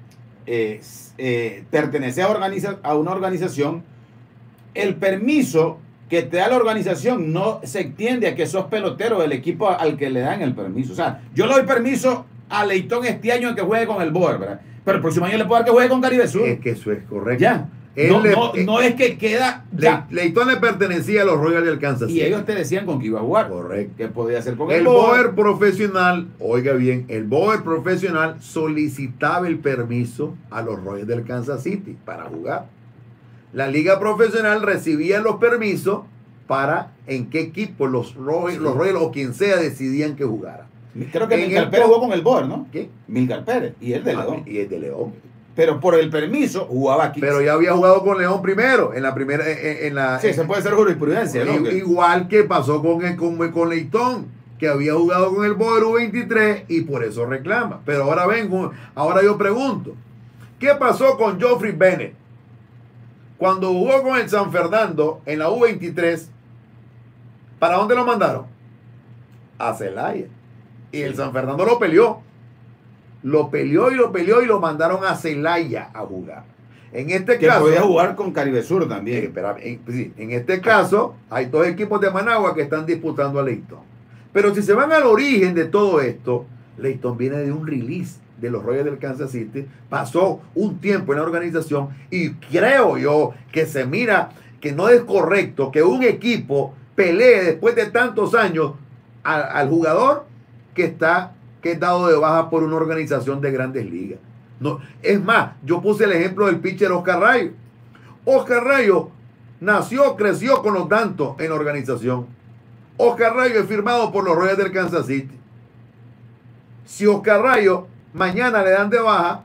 Speaker 7: pertenece a una organización, el permiso que te da la organización no se extiende a que sos pelotero del equipo al que le dan el permiso. O sea, yo le doy permiso a Leitón este año que juegue con el Boer, ¿verdad? Pero el próximo año le puedo dar que juegue con Caribe Sur.
Speaker 2: Es que eso es correcto.
Speaker 7: Ya. No es que queda ya.
Speaker 2: Leitón le pertenecía a los Royals del Kansas City.
Speaker 7: Y ellos te decían con que iba a jugar.
Speaker 2: Correcto.
Speaker 7: ¿Qué podía hacer con
Speaker 2: El
Speaker 7: el
Speaker 2: Boer profesional, oiga bien, el Boer profesional solicitaba el permiso a los Royals del Kansas City para jugar. La liga profesional recibía los permisos para en qué equipo los Royals o quien sea decidían que jugara.
Speaker 7: Creo que
Speaker 2: En
Speaker 7: Milcar
Speaker 2: el
Speaker 7: Pérez
Speaker 2: po-
Speaker 7: jugó con el Boer, ¿no?
Speaker 2: ¿Qué?
Speaker 7: Milcar Pérez. Y él de León.
Speaker 2: Y es de León.
Speaker 7: Pero por el permiso jugaba aquí.
Speaker 2: Pero ya había jugado con León primero, en la primera,
Speaker 7: Sí, se puede hacer jurisprudencia, ¿no?
Speaker 2: Igual que pasó con Leitón, que había jugado con el Boer U23 y por eso reclama. Pero ahora yo pregunto, ¿qué pasó con Geoffrey Bennett? Cuando jugó con el San Fernando en la U23, ¿para dónde lo mandaron? A Celaya. Y el San Fernando lo peleó. Lo peleó y lo mandaron a Celaya a jugar. En este
Speaker 7: Que
Speaker 2: caso,
Speaker 7: podía jugar con Caribe Sur también.
Speaker 2: en este caso, hay dos equipos de Managua que están disputando a Leitón. Pero si se van al origen de todo esto, Leitón viene de un release de los Royals del Kansas City, pasó un tiempo en la organización y creo yo que se mira que no es correcto que un equipo pelee después de tantos años al jugador que es dado de baja por una organización de grandes ligas. No, es más, yo puse el ejemplo del pitcher Oscar Rayo. Oscar Rayo creció con los Dantos en la organización. Oscar Rayo es firmado por los Royals del Kansas City. Si Oscar Rayo mañana le dan de baja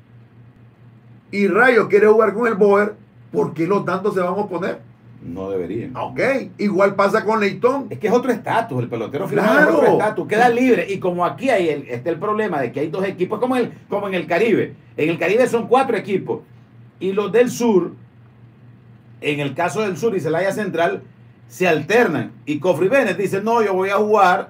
Speaker 2: y Rayo quiere jugar con el Boer, ¿por qué los Dantos se van a oponer?
Speaker 7: No deberían.
Speaker 2: Ok, igual pasa con Leitón.
Speaker 7: Es que es otro estatus, el pelotero firmado
Speaker 2: Claro.
Speaker 7: es otro estatus, queda libre. Y como aquí está el problema de que hay dos equipos, como en el Caribe. En el Caribe son 4 equipos. Y los del sur, en el caso del sur y Celaya Central, se alternan. Y Geoffrey Bennett dice, no, yo voy a jugar,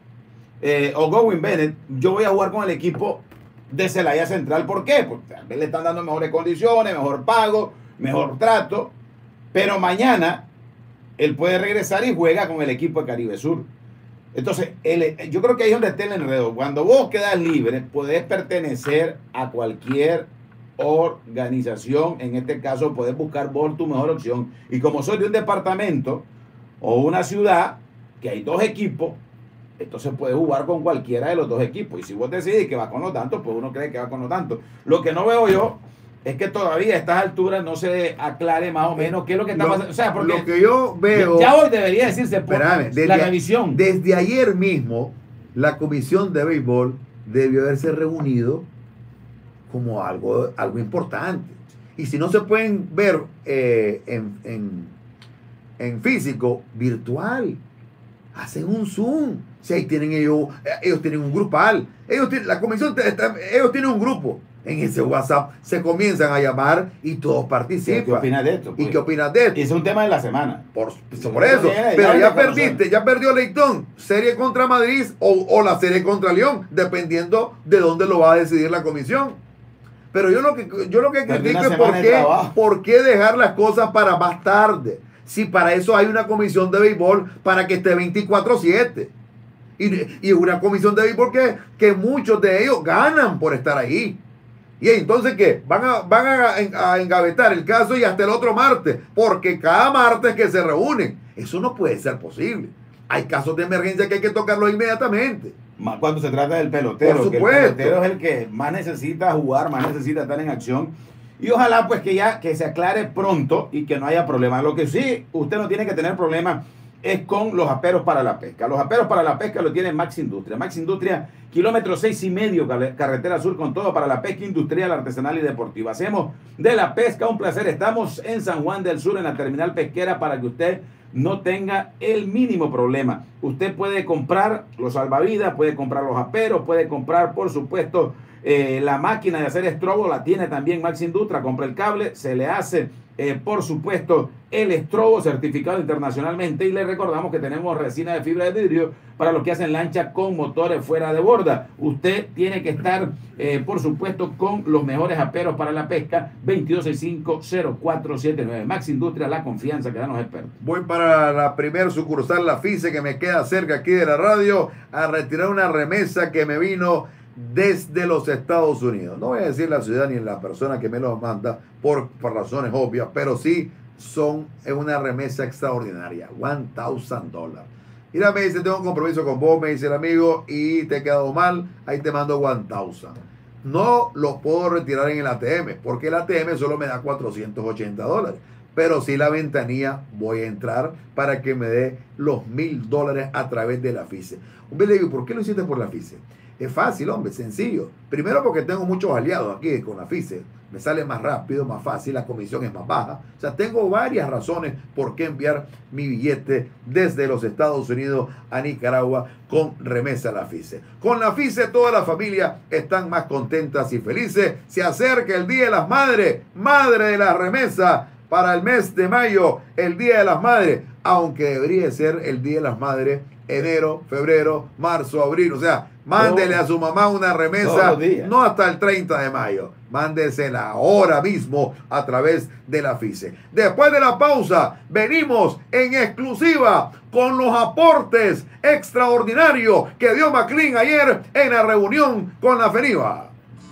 Speaker 7: o Godwin Bennett, yo voy a jugar con el equipo de Celaya Central. ¿Por qué? Porque tal vez le están dando mejores condiciones, mejor pago, mejor trato. Pero mañana él puede regresar y juega con el equipo de Caribe Sur. Entonces, yo creo que ahí es donde está el enredo. Cuando vos quedas libre, podés pertenecer a cualquier organización. En este caso, podés buscar vos tu mejor opción. Y como soy de un departamento o una ciudad que hay 2 equipos, entonces puedes jugar con cualquiera de los 2 equipos. Y si vos decidís que va con los tantos, pues uno cree que va con los tantos. Lo que no veo yo es que todavía a estas alturas no se aclare más o menos qué es lo que está pasando. O sea, porque
Speaker 2: lo que yo veo,
Speaker 7: ya hoy debería decirse por
Speaker 2: espérame,
Speaker 7: la revisión.
Speaker 2: Desde ayer mismo, la Comisión de Béisbol debió haberse reunido como algo importante. Y si no se pueden ver en físico, virtual, hacen un Zoom. Si ahí tienen ellos tienen un grupal. La comisión, ellos tienen un grupo. En ese WhatsApp se comienzan a llamar y todos participan.
Speaker 7: ¿Qué opinas de esto?
Speaker 2: ¿Y qué opinas de esto?
Speaker 7: Y es un tema de la semana.
Speaker 2: Por eso. Pero ya perdió Leitón. Serie contra Madrid o la serie contra León, dependiendo de dónde lo va a decidir la comisión. Pero yo lo que critico es por qué dejar las cosas para más tarde. Si para eso hay una comisión de béisbol para que esté 24/7. Y una comisión de béisbol que muchos de ellos ganan por estar ahí. Y entonces, ¿qué? Van a engavetar el caso y hasta el otro martes, porque cada martes que se reúnen. Eso no puede ser posible. Hay casos de emergencia que hay que tocarlos inmediatamente.
Speaker 7: Más cuando se trata del pelotero.
Speaker 2: Por supuesto.
Speaker 7: Que el pelotero es el que más necesita jugar, más necesita estar en acción. Y ojalá pues que se aclare pronto y que no haya problema. Lo que sí, usted no tiene que tener problema es con los aperos para la pesca. Los aperos para la pesca lo tiene Max Industria. Max Industria, kilómetro 6,5, carretera sur con todo para la pesca industrial, artesanal y deportiva. Hacemos de la pesca un placer. Estamos en San Juan del Sur, en la terminal pesquera, para que usted no tenga el mínimo problema. Usted puede comprar los salvavidas, puede comprar los aperos, puede comprar, por supuesto, la máquina de hacer estrobo, la tiene también Max Industria. Compra el cable, se le hace, por supuesto, el estrobo certificado internacionalmente, y le recordamos que tenemos resina de fibra de vidrio para los que hacen lancha con motores fuera de borda. Usted tiene que estar, por supuesto, con los mejores aperos para la pesca. 2265-0479. Max Industria, la confianza que dan los expertos.
Speaker 2: Voy para la primer sucursal, la FICE, que me queda cerca aquí de la radio, a retirar una remesa que me vino desde los Estados Unidos. No voy a decir la ciudad ni la persona que me lo manda por razones obvias, pero sí es una remesa extraordinaria. $1,000. Mira, me dice, tengo un compromiso con vos, me dice el amigo, y te he quedado mal, ahí te mando $1,000. No lo puedo retirar en el ATM, porque el ATM solo me da $480. Pero sí la ventanilla voy a entrar para que me dé los $1,000 a través de la FICE. Hombre, le digo, ¿por qué lo hiciste por la FICE? Es fácil, hombre, sencillo. Primero porque tengo muchos aliados aquí con la FICE. Me sale más rápido, más fácil, la comisión es más baja. O sea, tengo varias razones por qué enviar mi billete desde los Estados Unidos a Nicaragua con remesa a la FICE. Con la FICE toda la familia están más contentas y felices. Se acerca el Día de las Madres, madre de la remesa para el mes de mayo, el Día de las Madres, aunque debería ser el Día de las Madres enero, febrero, marzo, abril. O sea, mándele a su mamá una remesa, no hasta el 30 de mayo. Mándesela ahora mismo a través de la FICE. Después de la pausa, venimos en exclusiva con los aportes extraordinarios que dio McLean ayer en la reunión con la FENIVA.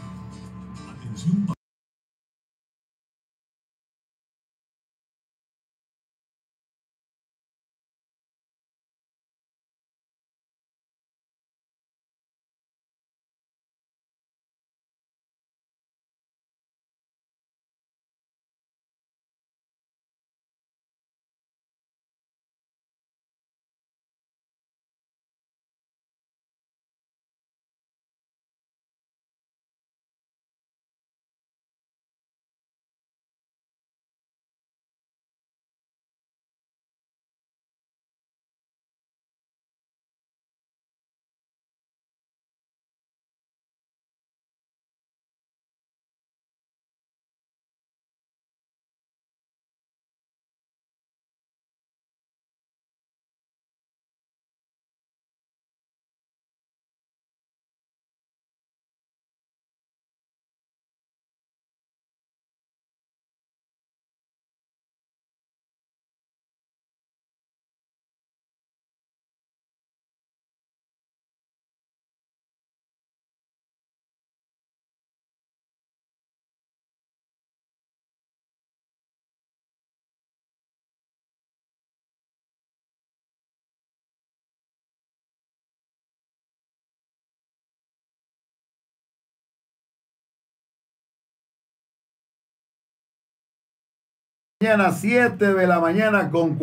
Speaker 2: Mañana 7 de la mañana con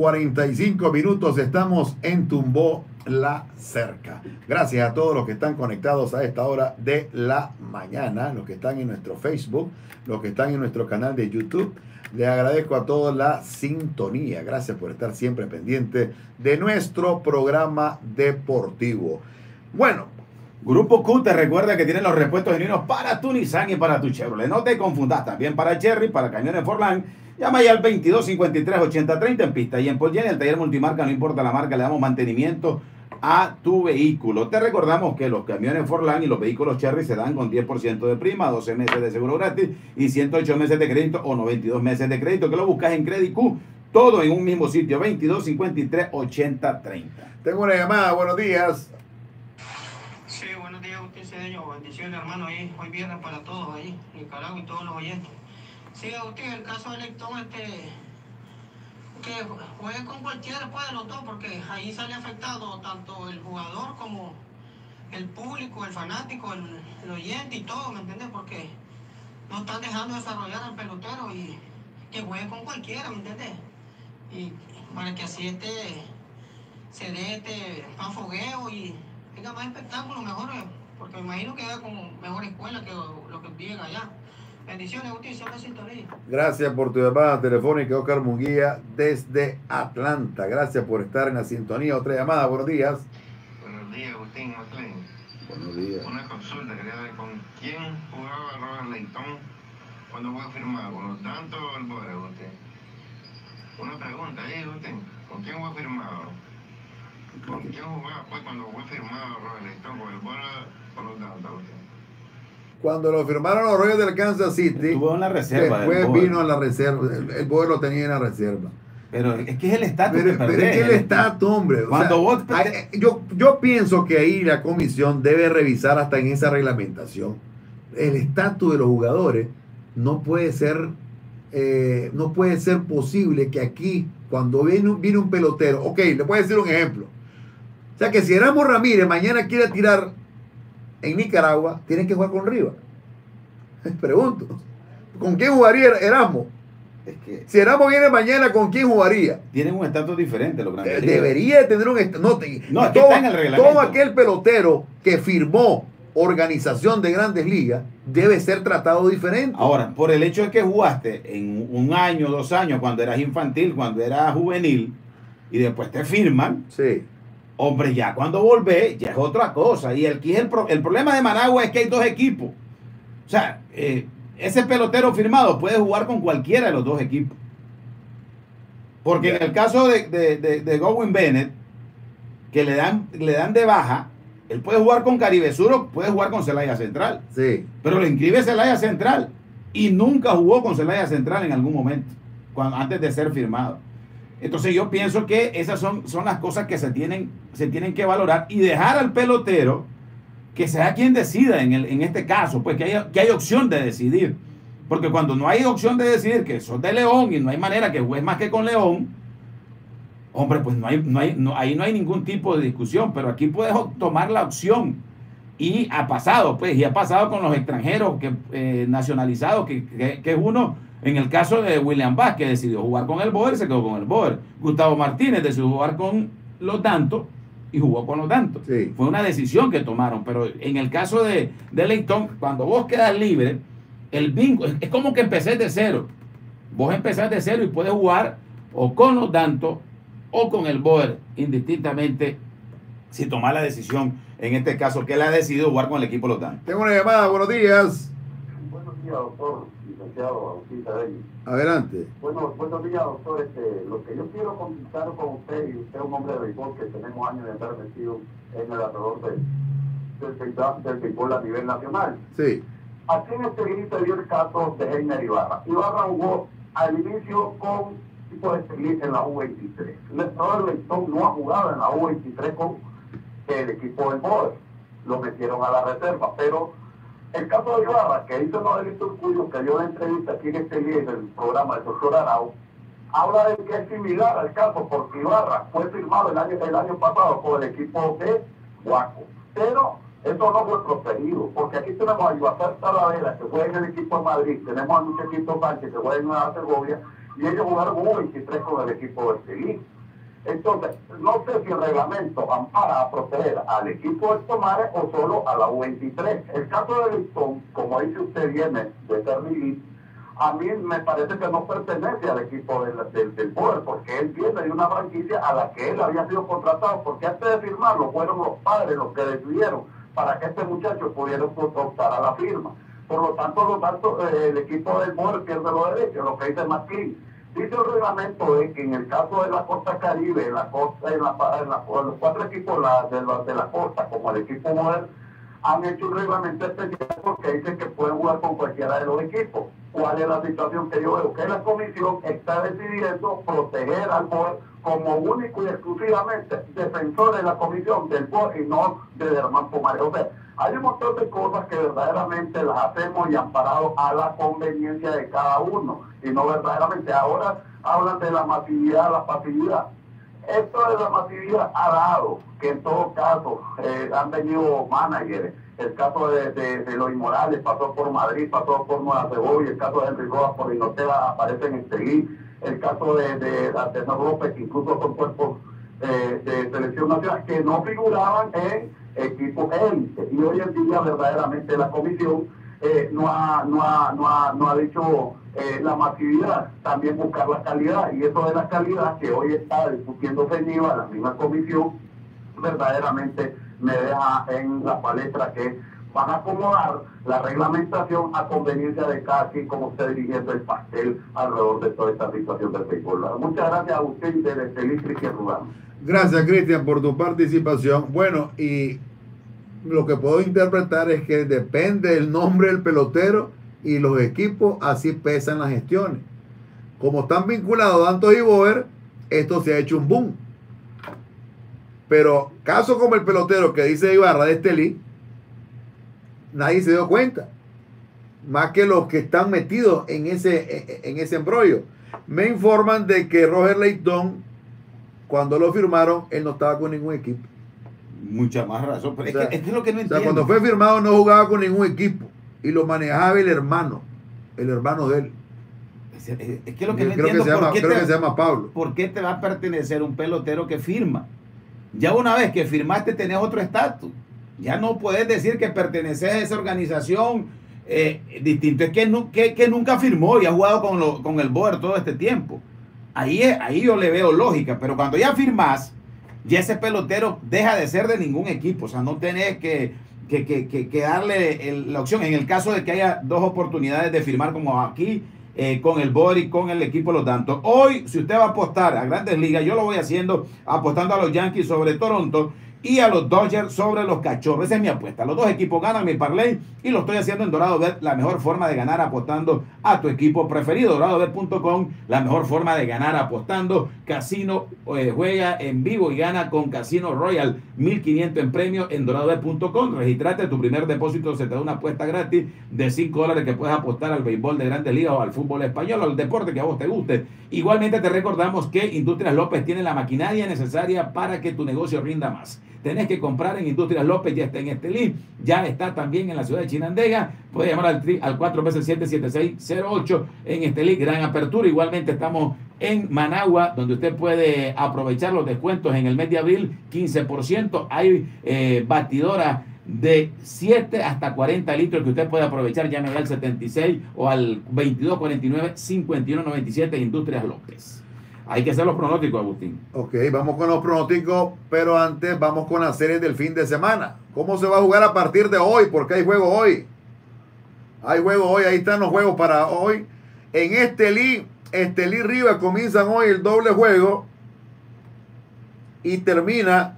Speaker 2: 45 minutos estamos en Tumbó la Cerca. Gracias a todos los que están conectados a esta hora de la mañana, los que están en nuestro Facebook, los que están en nuestro canal de YouTube. Les agradezco a todos la sintonía. Gracias por estar siempre pendiente de nuestro programa deportivo. Bueno,
Speaker 7: Grupo Q te recuerda que tienen los repuestos genuinos para tu Nissan y para tu Chevrolet. No te confundas, también para Cherry, para camiones Forlán. Llama ya al 2253-8030 en pista y en Paul Jenny, el taller multimarca, no importa la marca, le damos mantenimiento a tu vehículo. Te recordamos que los camiones Forlán y los vehículos Cherry se dan con 10% de prima, 12 meses de seguro gratis y 108 meses de crédito o 92 meses de crédito, que lo buscas en Credit Q, todo en un mismo sitio, 2253-8030.
Speaker 2: Tengo una llamada, buenos días.
Speaker 9: Sí, buenos días, Gutiérrez. ellos. Bendiciones, hermano, ahí, hoy viernes para todos ahí, Nicaragua y todos los oyentes. Sí, Agustín, el caso de Lectón, que juegue con cualquiera después de los dos, porque ahí sale afectado tanto el jugador como el público, el fanático, el oyente y todo, ¿me entiendes? Porque no están dejando desarrollar al pelotero y que juegue con cualquiera, ¿me entiendes? Y para que así se dé más fogueo y tenga más espectáculo, mejor, porque me imagino que va con mejor escuela que lo que llega allá. Bendiciones, Agustín, siempre sintonía.
Speaker 2: Gracias por tu llamada telefónica, Oscar Munguía, desde Atlanta. Gracias por estar en la sintonía. Otra llamada, buenos días.
Speaker 10: Buenos días, Agustín Maclean.
Speaker 2: Buenos días.
Speaker 10: Una consulta, quería ver con quién jugaba Robert Layton cuando fue firmado, con los Dantos o el Bora, Agustín. Una pregunta ahí, Agustín, ¿con quién fue firmado? ¿Con quién jugaba pues cuando fue firmado Robert Layton, con el Bora o con los Dantos, Agustín?
Speaker 2: Cuando lo firmaron los Royals del Kansas City,
Speaker 7: estuvo en la reserva.
Speaker 2: Después vino a la reserva. El Boer lo tenía en la reserva.
Speaker 7: Pero es que es el estatus.
Speaker 2: Pero es que el estatus, hombre.
Speaker 7: Cuando
Speaker 2: o sea, yo pienso que ahí la comisión debe revisar hasta en esa reglamentación. El estatus de los jugadores no puede ser posible que aquí, cuando viene un pelotero, ok, le voy a decir un ejemplo. O sea, que si Erasmo Ramírez mañana quiere tirar en Nicaragua, tienen que jugar con Rivas. Pregunto, ¿con quién jugaría Erasmo?
Speaker 7: Es que
Speaker 2: si Erasmo viene mañana, ¿con quién jugaría?
Speaker 7: Tienen un estatus diferente los grandes.
Speaker 2: Debería tener un estatus.
Speaker 7: No, es que está en el reglamento.
Speaker 2: Todo aquel pelotero que firmó organización de Grandes Ligas debe ser tratado diferente.
Speaker 7: Ahora, por el hecho de que jugaste en 1 año, 2 años, cuando eras infantil, cuando eras juvenil, y después te firman,
Speaker 2: sí.
Speaker 7: Hombre, ya cuando volvés, ya es otra cosa. Y el problema de Managua es que hay 2 equipos. O sea, ese pelotero firmado puede jugar con cualquiera de los 2 equipos. Porque en el caso de Godwin Bennett, que le dan de baja, él puede jugar con Caribe Sur o puede jugar con Celaya Central.
Speaker 2: Sí.
Speaker 7: Pero le inscribe Celaya Central. Y nunca jugó con Celaya Central en algún momento, antes de ser firmado. Entonces yo pienso que esas son las cosas que se tienen que valorar y dejar al pelotero que sea quien decida en este caso, pues que hay opción de decidir. Porque cuando no hay opción de decidir que sos de León y no hay manera que juegues más que con León, hombre, pues ahí no hay ningún tipo de discusión, pero aquí puedes tomar la opción. Y ha pasado con los extranjeros nacionalizados, que es uno. En el caso de William Vázquez, decidió jugar con el Boer, se quedó con el Boer. Gustavo Martínez decidió jugar con los Dantos y jugó con los Dantos.
Speaker 2: Sí.
Speaker 7: Fue una decisión que tomaron, pero en el caso de Layton, cuando vos quedas libre, el bingo es como que empecés de cero. Vos empezás de cero y puedes jugar o con los Dantos o con el Boer, indistintamente, si tomás la decisión, en este caso, que él ha decidido jugar con el equipo de los Dantos.
Speaker 2: Tengo una llamada, buenos días.
Speaker 11: Buenos días, doctor.
Speaker 2: Adelante.
Speaker 11: Bueno, buenos días, doctor. Lo que yo quiero consultar con usted, y usted es un hombre de béisbol que tenemos años de estar metido en el alrededor del béisbol a nivel nacional.
Speaker 2: Sí.
Speaker 11: Aquí en Estelí se dio el caso de Heiner Ibarra. Ibarra jugó al inicio con tipo de Estelí en la U23. Robert Layton no ha jugado en la U23 con el equipo del Boer. Lo metieron a la reserva, pero el caso de Ibarra, que hizo uno de los cuyos que dio la entrevista aquí en Estelí en el programa del doctor Arau, habla de que es similar al caso porque Ibarra fue firmado el año pasado por el equipo de Huaco, pero eso no fue proserido, porque aquí tenemos a Yuazar Talavera que juega en el equipo de Madrid, tenemos a Muchachito Sánchez que juega en Nueva Segovia, y ellos jugaron U23 con el equipo de Estelí. Entonces, no sé si el reglamento ampara a proteger al equipo de Tomares o solo a la U23. El caso de Layton, como dice usted, viene de Termilí, a mí me parece que no pertenece al equipo del Boer, porque él viene de una franquicia a la que él había sido contratado, porque antes de firmarlo fueron los padres los que decidieron para que este muchacho pudiera optar a la firma. Por lo tanto, el equipo del Boer pierde los derechos, lo que dice McLean. Dice el reglamento de que en el caso de la costa Caribe, los 4 equipos de la costa, como el equipo Boer, han hecho un reglamento especial porque dicen que pueden jugar con cualquiera de los equipos. ¿Cuál es la situación que yo veo? Que la comisión está decidiendo proteger al Boer como único y exclusivamente defensor de la comisión del Boer y no de Germán Pomares. O sea, Hay un montón de cosas que verdaderamente las hacemos y amparado a la conveniencia de cada uno, y no verdaderamente. Ahora hablan de la masividad, la pasividad. Esto de la masividad ha dado que en todo caso han venido managers. El caso de los Inmorales pasó por Madrid, pasó por Nueva Segovia, el caso de Henry Rojas por Inotera aparece en Estelí, el caso de Artesano López, que incluso son cuerpos de selección nacional que no figuraban en equipos élite. Y hoy en día verdaderamente la comisión no ha dicho la masividad, también buscar la calidad, y eso de la calidad que hoy está discutiendo FENIVA, la misma comisión, verdaderamente me deja en la palestra que van a acomodar la reglamentación a conveniencia de cada quien, como usted dirigiendo el pastel alrededor de toda esta situación del béisbol. Muchas gracias a usted y desde Feliz Cristian Rudán.
Speaker 2: Gracias, Cristian, por tu participación. Bueno, y lo que puedo interpretar es que depende del nombre del pelotero y los equipos, así pesan las gestiones. Como están vinculados Dantos y Boer, esto se ha hecho un boom. Pero casos como el pelotero que dice Ibarra de Estelí, nadie se dio cuenta. Más que los que están metidos en ese embrollo. Me informan de que Roger Leitón, cuando lo firmaron, él no estaba con ningún equipo.
Speaker 7: Mucha más razón. Pero es que es lo que no entiendo.
Speaker 2: O sea, cuando fue firmado no jugaba con ningún equipo. Y lo manejaba el hermano de él.
Speaker 7: Es que lo que no entiendo,
Speaker 2: creo que se llama Pablo.
Speaker 7: ¿Por qué te va a pertenecer un pelotero que firma? Ya una vez que firmaste tenés otro estatus. Ya no puedes decir que perteneces a esa organización distinto. Es que nunca firmó y ha jugado con el Boer todo este tiempo. Ahí yo le veo lógica. Pero cuando ya firmas, ya ese pelotero deja de ser de ningún equipo. O sea, no tenés que darle la opción. En el caso de que haya dos oportunidades de firmar como aquí, con el Boer y con el equipo Los Dantos. Hoy, si usted va a apostar a Grandes Ligas, yo lo voy haciendo apostando a los Yankees sobre Toronto y a los Dodgers sobre los Cachorros. Esa es mi apuesta. Los dos equipos ganan mi parlay y lo estoy haciendo en Dorado Bet, la mejor forma de ganar apostando a tu equipo preferido. DoradoBet.com, la mejor forma de ganar apostando. Casino juega en vivo y gana con Casino Royal 1500 en premio en DoradoBet.com. Registrate, tu primer depósito se te da una apuesta gratis de $5 que puedes apostar al béisbol de Grandes Ligas o al fútbol español o al deporte que a vos te guste. Igualmente te recordamos que Industrias López tiene la maquinaria necesaria para que tu negocio rinda más. Tenés que comprar en Industrias López, ya está en Estelí, ya está también en la ciudad de Chinandega. Puedes llamar al 4-776-08 en Estelí, gran apertura. Igualmente estamos en Managua, donde usted puede aprovechar los descuentos en el mes de abril, 15%. Hay batidora de 7 hasta 40 litros que usted puede aprovechar. Llame al 76 o al 2249-5197 Industrias López. Hay que hacer los pronósticos, Agustín.
Speaker 2: Ok, vamos con los pronósticos, pero antes vamos con las series del fin de semana. ¿Cómo se va a jugar a partir de hoy? Porque hay juego hoy. Hay juego hoy, ahí están los juegos para hoy. En Estelí Rivas comienzan hoy el doble juego y termina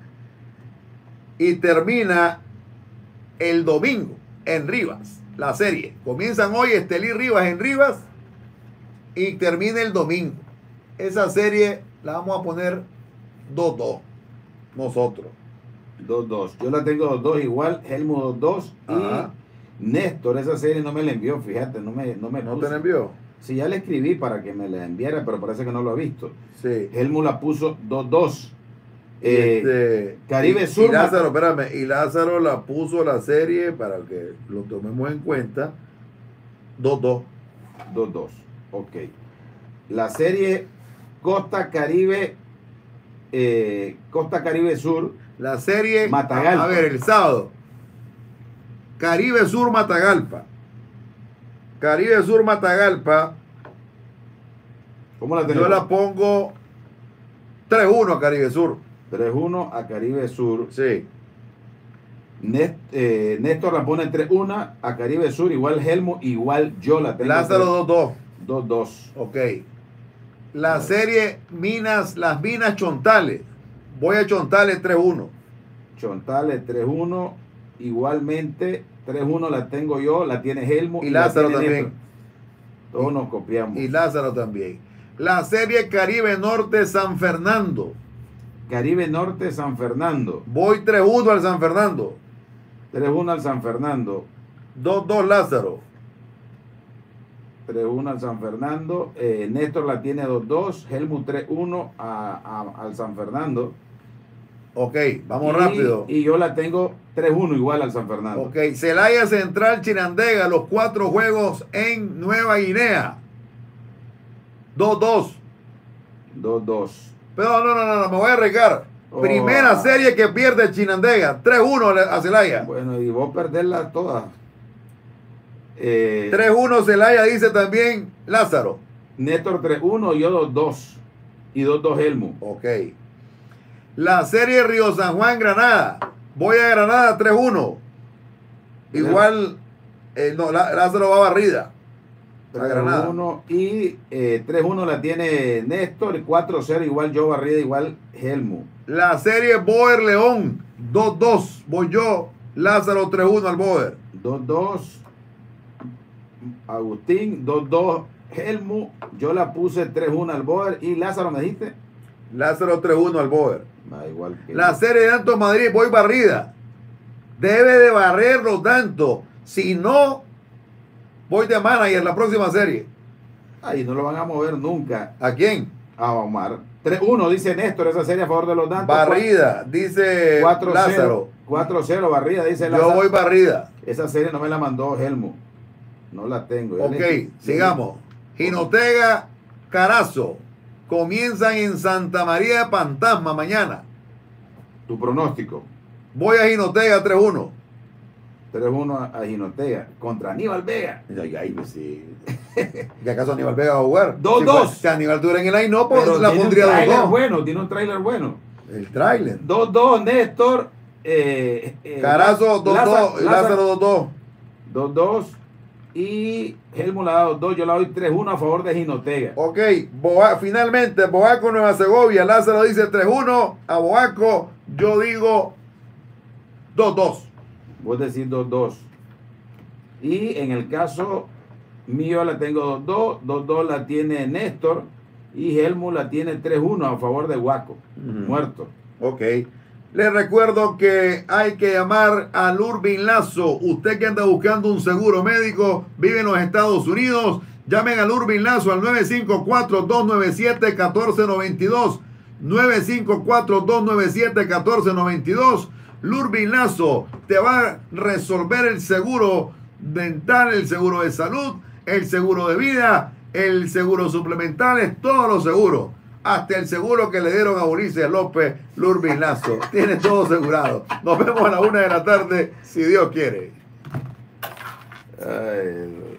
Speaker 2: el domingo en Rivas. La serie. Comienzan hoy Estelí Rivas en Rivas y termina el domingo. Esa serie la vamos a poner 2-2 nosotros.
Speaker 7: 2-2. Yo la tengo 2-2 igual, Helmut 2-2 y Néstor, esa serie no me la envió, fíjate, no
Speaker 2: te la envió.
Speaker 7: Sí, ya le escribí para que me la enviara, pero parece que no lo ha visto.
Speaker 2: Sí.
Speaker 7: Helmut la puso 2-2. Caribe Sur.
Speaker 2: Y Lázaro la puso la serie para que lo tomemos en cuenta 2-2.
Speaker 7: 2-2. Ok. La serie Costa Caribe Sur.
Speaker 2: La serie
Speaker 7: Matagalpa.
Speaker 2: A ver, el sábado. Caribe Sur Matagalpa.
Speaker 7: ¿Cómo la tenemos?
Speaker 2: Yo la pongo 3-1 a Caribe Sur.
Speaker 7: 3-1 a Caribe Sur.
Speaker 2: Sí.
Speaker 7: Néstor la pone 3-1 a Caribe Sur, igual Helmut, igual yo la tengo.
Speaker 2: Lázaro 2-2.
Speaker 7: 2-2.
Speaker 2: Ok. La serie las Minas Chontales. Voy a Chontales 3-1.
Speaker 7: Chontales 3-1. Igualmente 3-1 la tengo yo, la tiene Helmut.
Speaker 2: Y Lázaro también.
Speaker 7: Néstor. Todos nos copiamos.
Speaker 2: Y Lázaro también. La serie Caribe Norte San Fernando.
Speaker 7: Caribe Norte San Fernando.
Speaker 2: Voy 3-1 al San Fernando.
Speaker 7: 3-1 al San Fernando.
Speaker 2: 2-2 Lázaro.
Speaker 7: 3-1 al San Fernando. Néstor la tiene 2-2. Helmut 3-1 al San Fernando.
Speaker 2: Ok, vamos rápido.
Speaker 7: Y yo la tengo 3-1 igual al San Fernando.
Speaker 2: Ok, Celaya Central Chinandega, los 4 juegos en Nueva Guinea. 2-2.
Speaker 7: 2-2.
Speaker 2: Pero no, me voy a arriesgar. Primera serie que pierde Chinandega. 3-1 a Celaya.
Speaker 7: Bueno, y vos perderla todas.
Speaker 2: 3-1 Celaya, dice también Lázaro.
Speaker 7: Néstor 3-1, yo 2-2. Y 2-2 Helmut.
Speaker 2: Ok. La serie Río San Juan Granada. Voy a Granada 3-1. Igual, Lázaro va barrida.
Speaker 7: 3-1 y 3-1 la tiene Néstor. 4-0 igual yo barrida, igual Helmut.
Speaker 2: La serie Boer León 2-2. Voy yo. Lázaro 3-1 al Boer.
Speaker 7: 2-2 Agustín. 2-2 Helmut. Yo la puse 3-1 al Boer. Y Lázaro, ¿me dijiste?
Speaker 2: Lázaro 3-1 al Boer.
Speaker 7: Igual que
Speaker 2: la serie de Dantos Madrid, voy barrida. Debe de barrer los Dantos. Si no, voy de manager la próxima serie.
Speaker 7: Ahí no lo van a mover nunca.
Speaker 2: ¿A quién?
Speaker 7: A Omar. 3-1 dice Néstor, esa serie a favor de los Dantos.
Speaker 2: Barrida, dice
Speaker 7: 4-0,
Speaker 2: Lázaro.
Speaker 7: 4-0 barrida, dice Lázaro.
Speaker 2: Yo voy barrida.
Speaker 7: Esa serie no me la mandó Helmut. No la tengo.
Speaker 2: Ok, sigamos. Jinotega, Carazo. Comienzan en Santa María de Pantasma mañana.
Speaker 7: Tu pronóstico.
Speaker 2: Voy a Jinotega 3-1.
Speaker 7: 3-1 a Jinotega contra Aníbal Vega.
Speaker 2: ¿Y acaso Aníbal Vega va a jugar?
Speaker 7: 2-2.
Speaker 2: Si Aníbal tuviera en el line, no, pues la pondría 2-2.
Speaker 7: Bueno, tiene un tráiler bueno.
Speaker 2: El tráiler.
Speaker 7: 2-2 Néstor.
Speaker 2: Carazo 2-2. Lázaro 2-2.
Speaker 7: 2-2. Y Helmut la da 2-2. Yo la doy 3-1 a favor de Jinotega.
Speaker 2: Ok, finalmente Boaco Nueva Segovia. Lázaro dice 3-1 a Boaco. Yo digo 2-2.
Speaker 7: Vos decís 2-2. Y en el caso mío la tengo 2-2. 2-2 la tiene Néstor. Y Helmut la tiene 3-1 a favor de Boaco. Muerto.
Speaker 2: Ok. Les recuerdo que hay que llamar a Lurbin Lazo. Usted que anda buscando un seguro médico, vive en los Estados Unidos, llamen a Lurbin Lazo al 954-297-1492. 954-297-1492. Lurbin Lazo te va a resolver el seguro dental, el seguro de salud, el seguro de vida, el seguro suplemental, todos los seguros. Hasta el seguro que le dieron a Ulises López, Lurbin Lazo. Tiene todo asegurado. Nos vemos a la 1 de la tarde, si Dios quiere.
Speaker 7: Ay,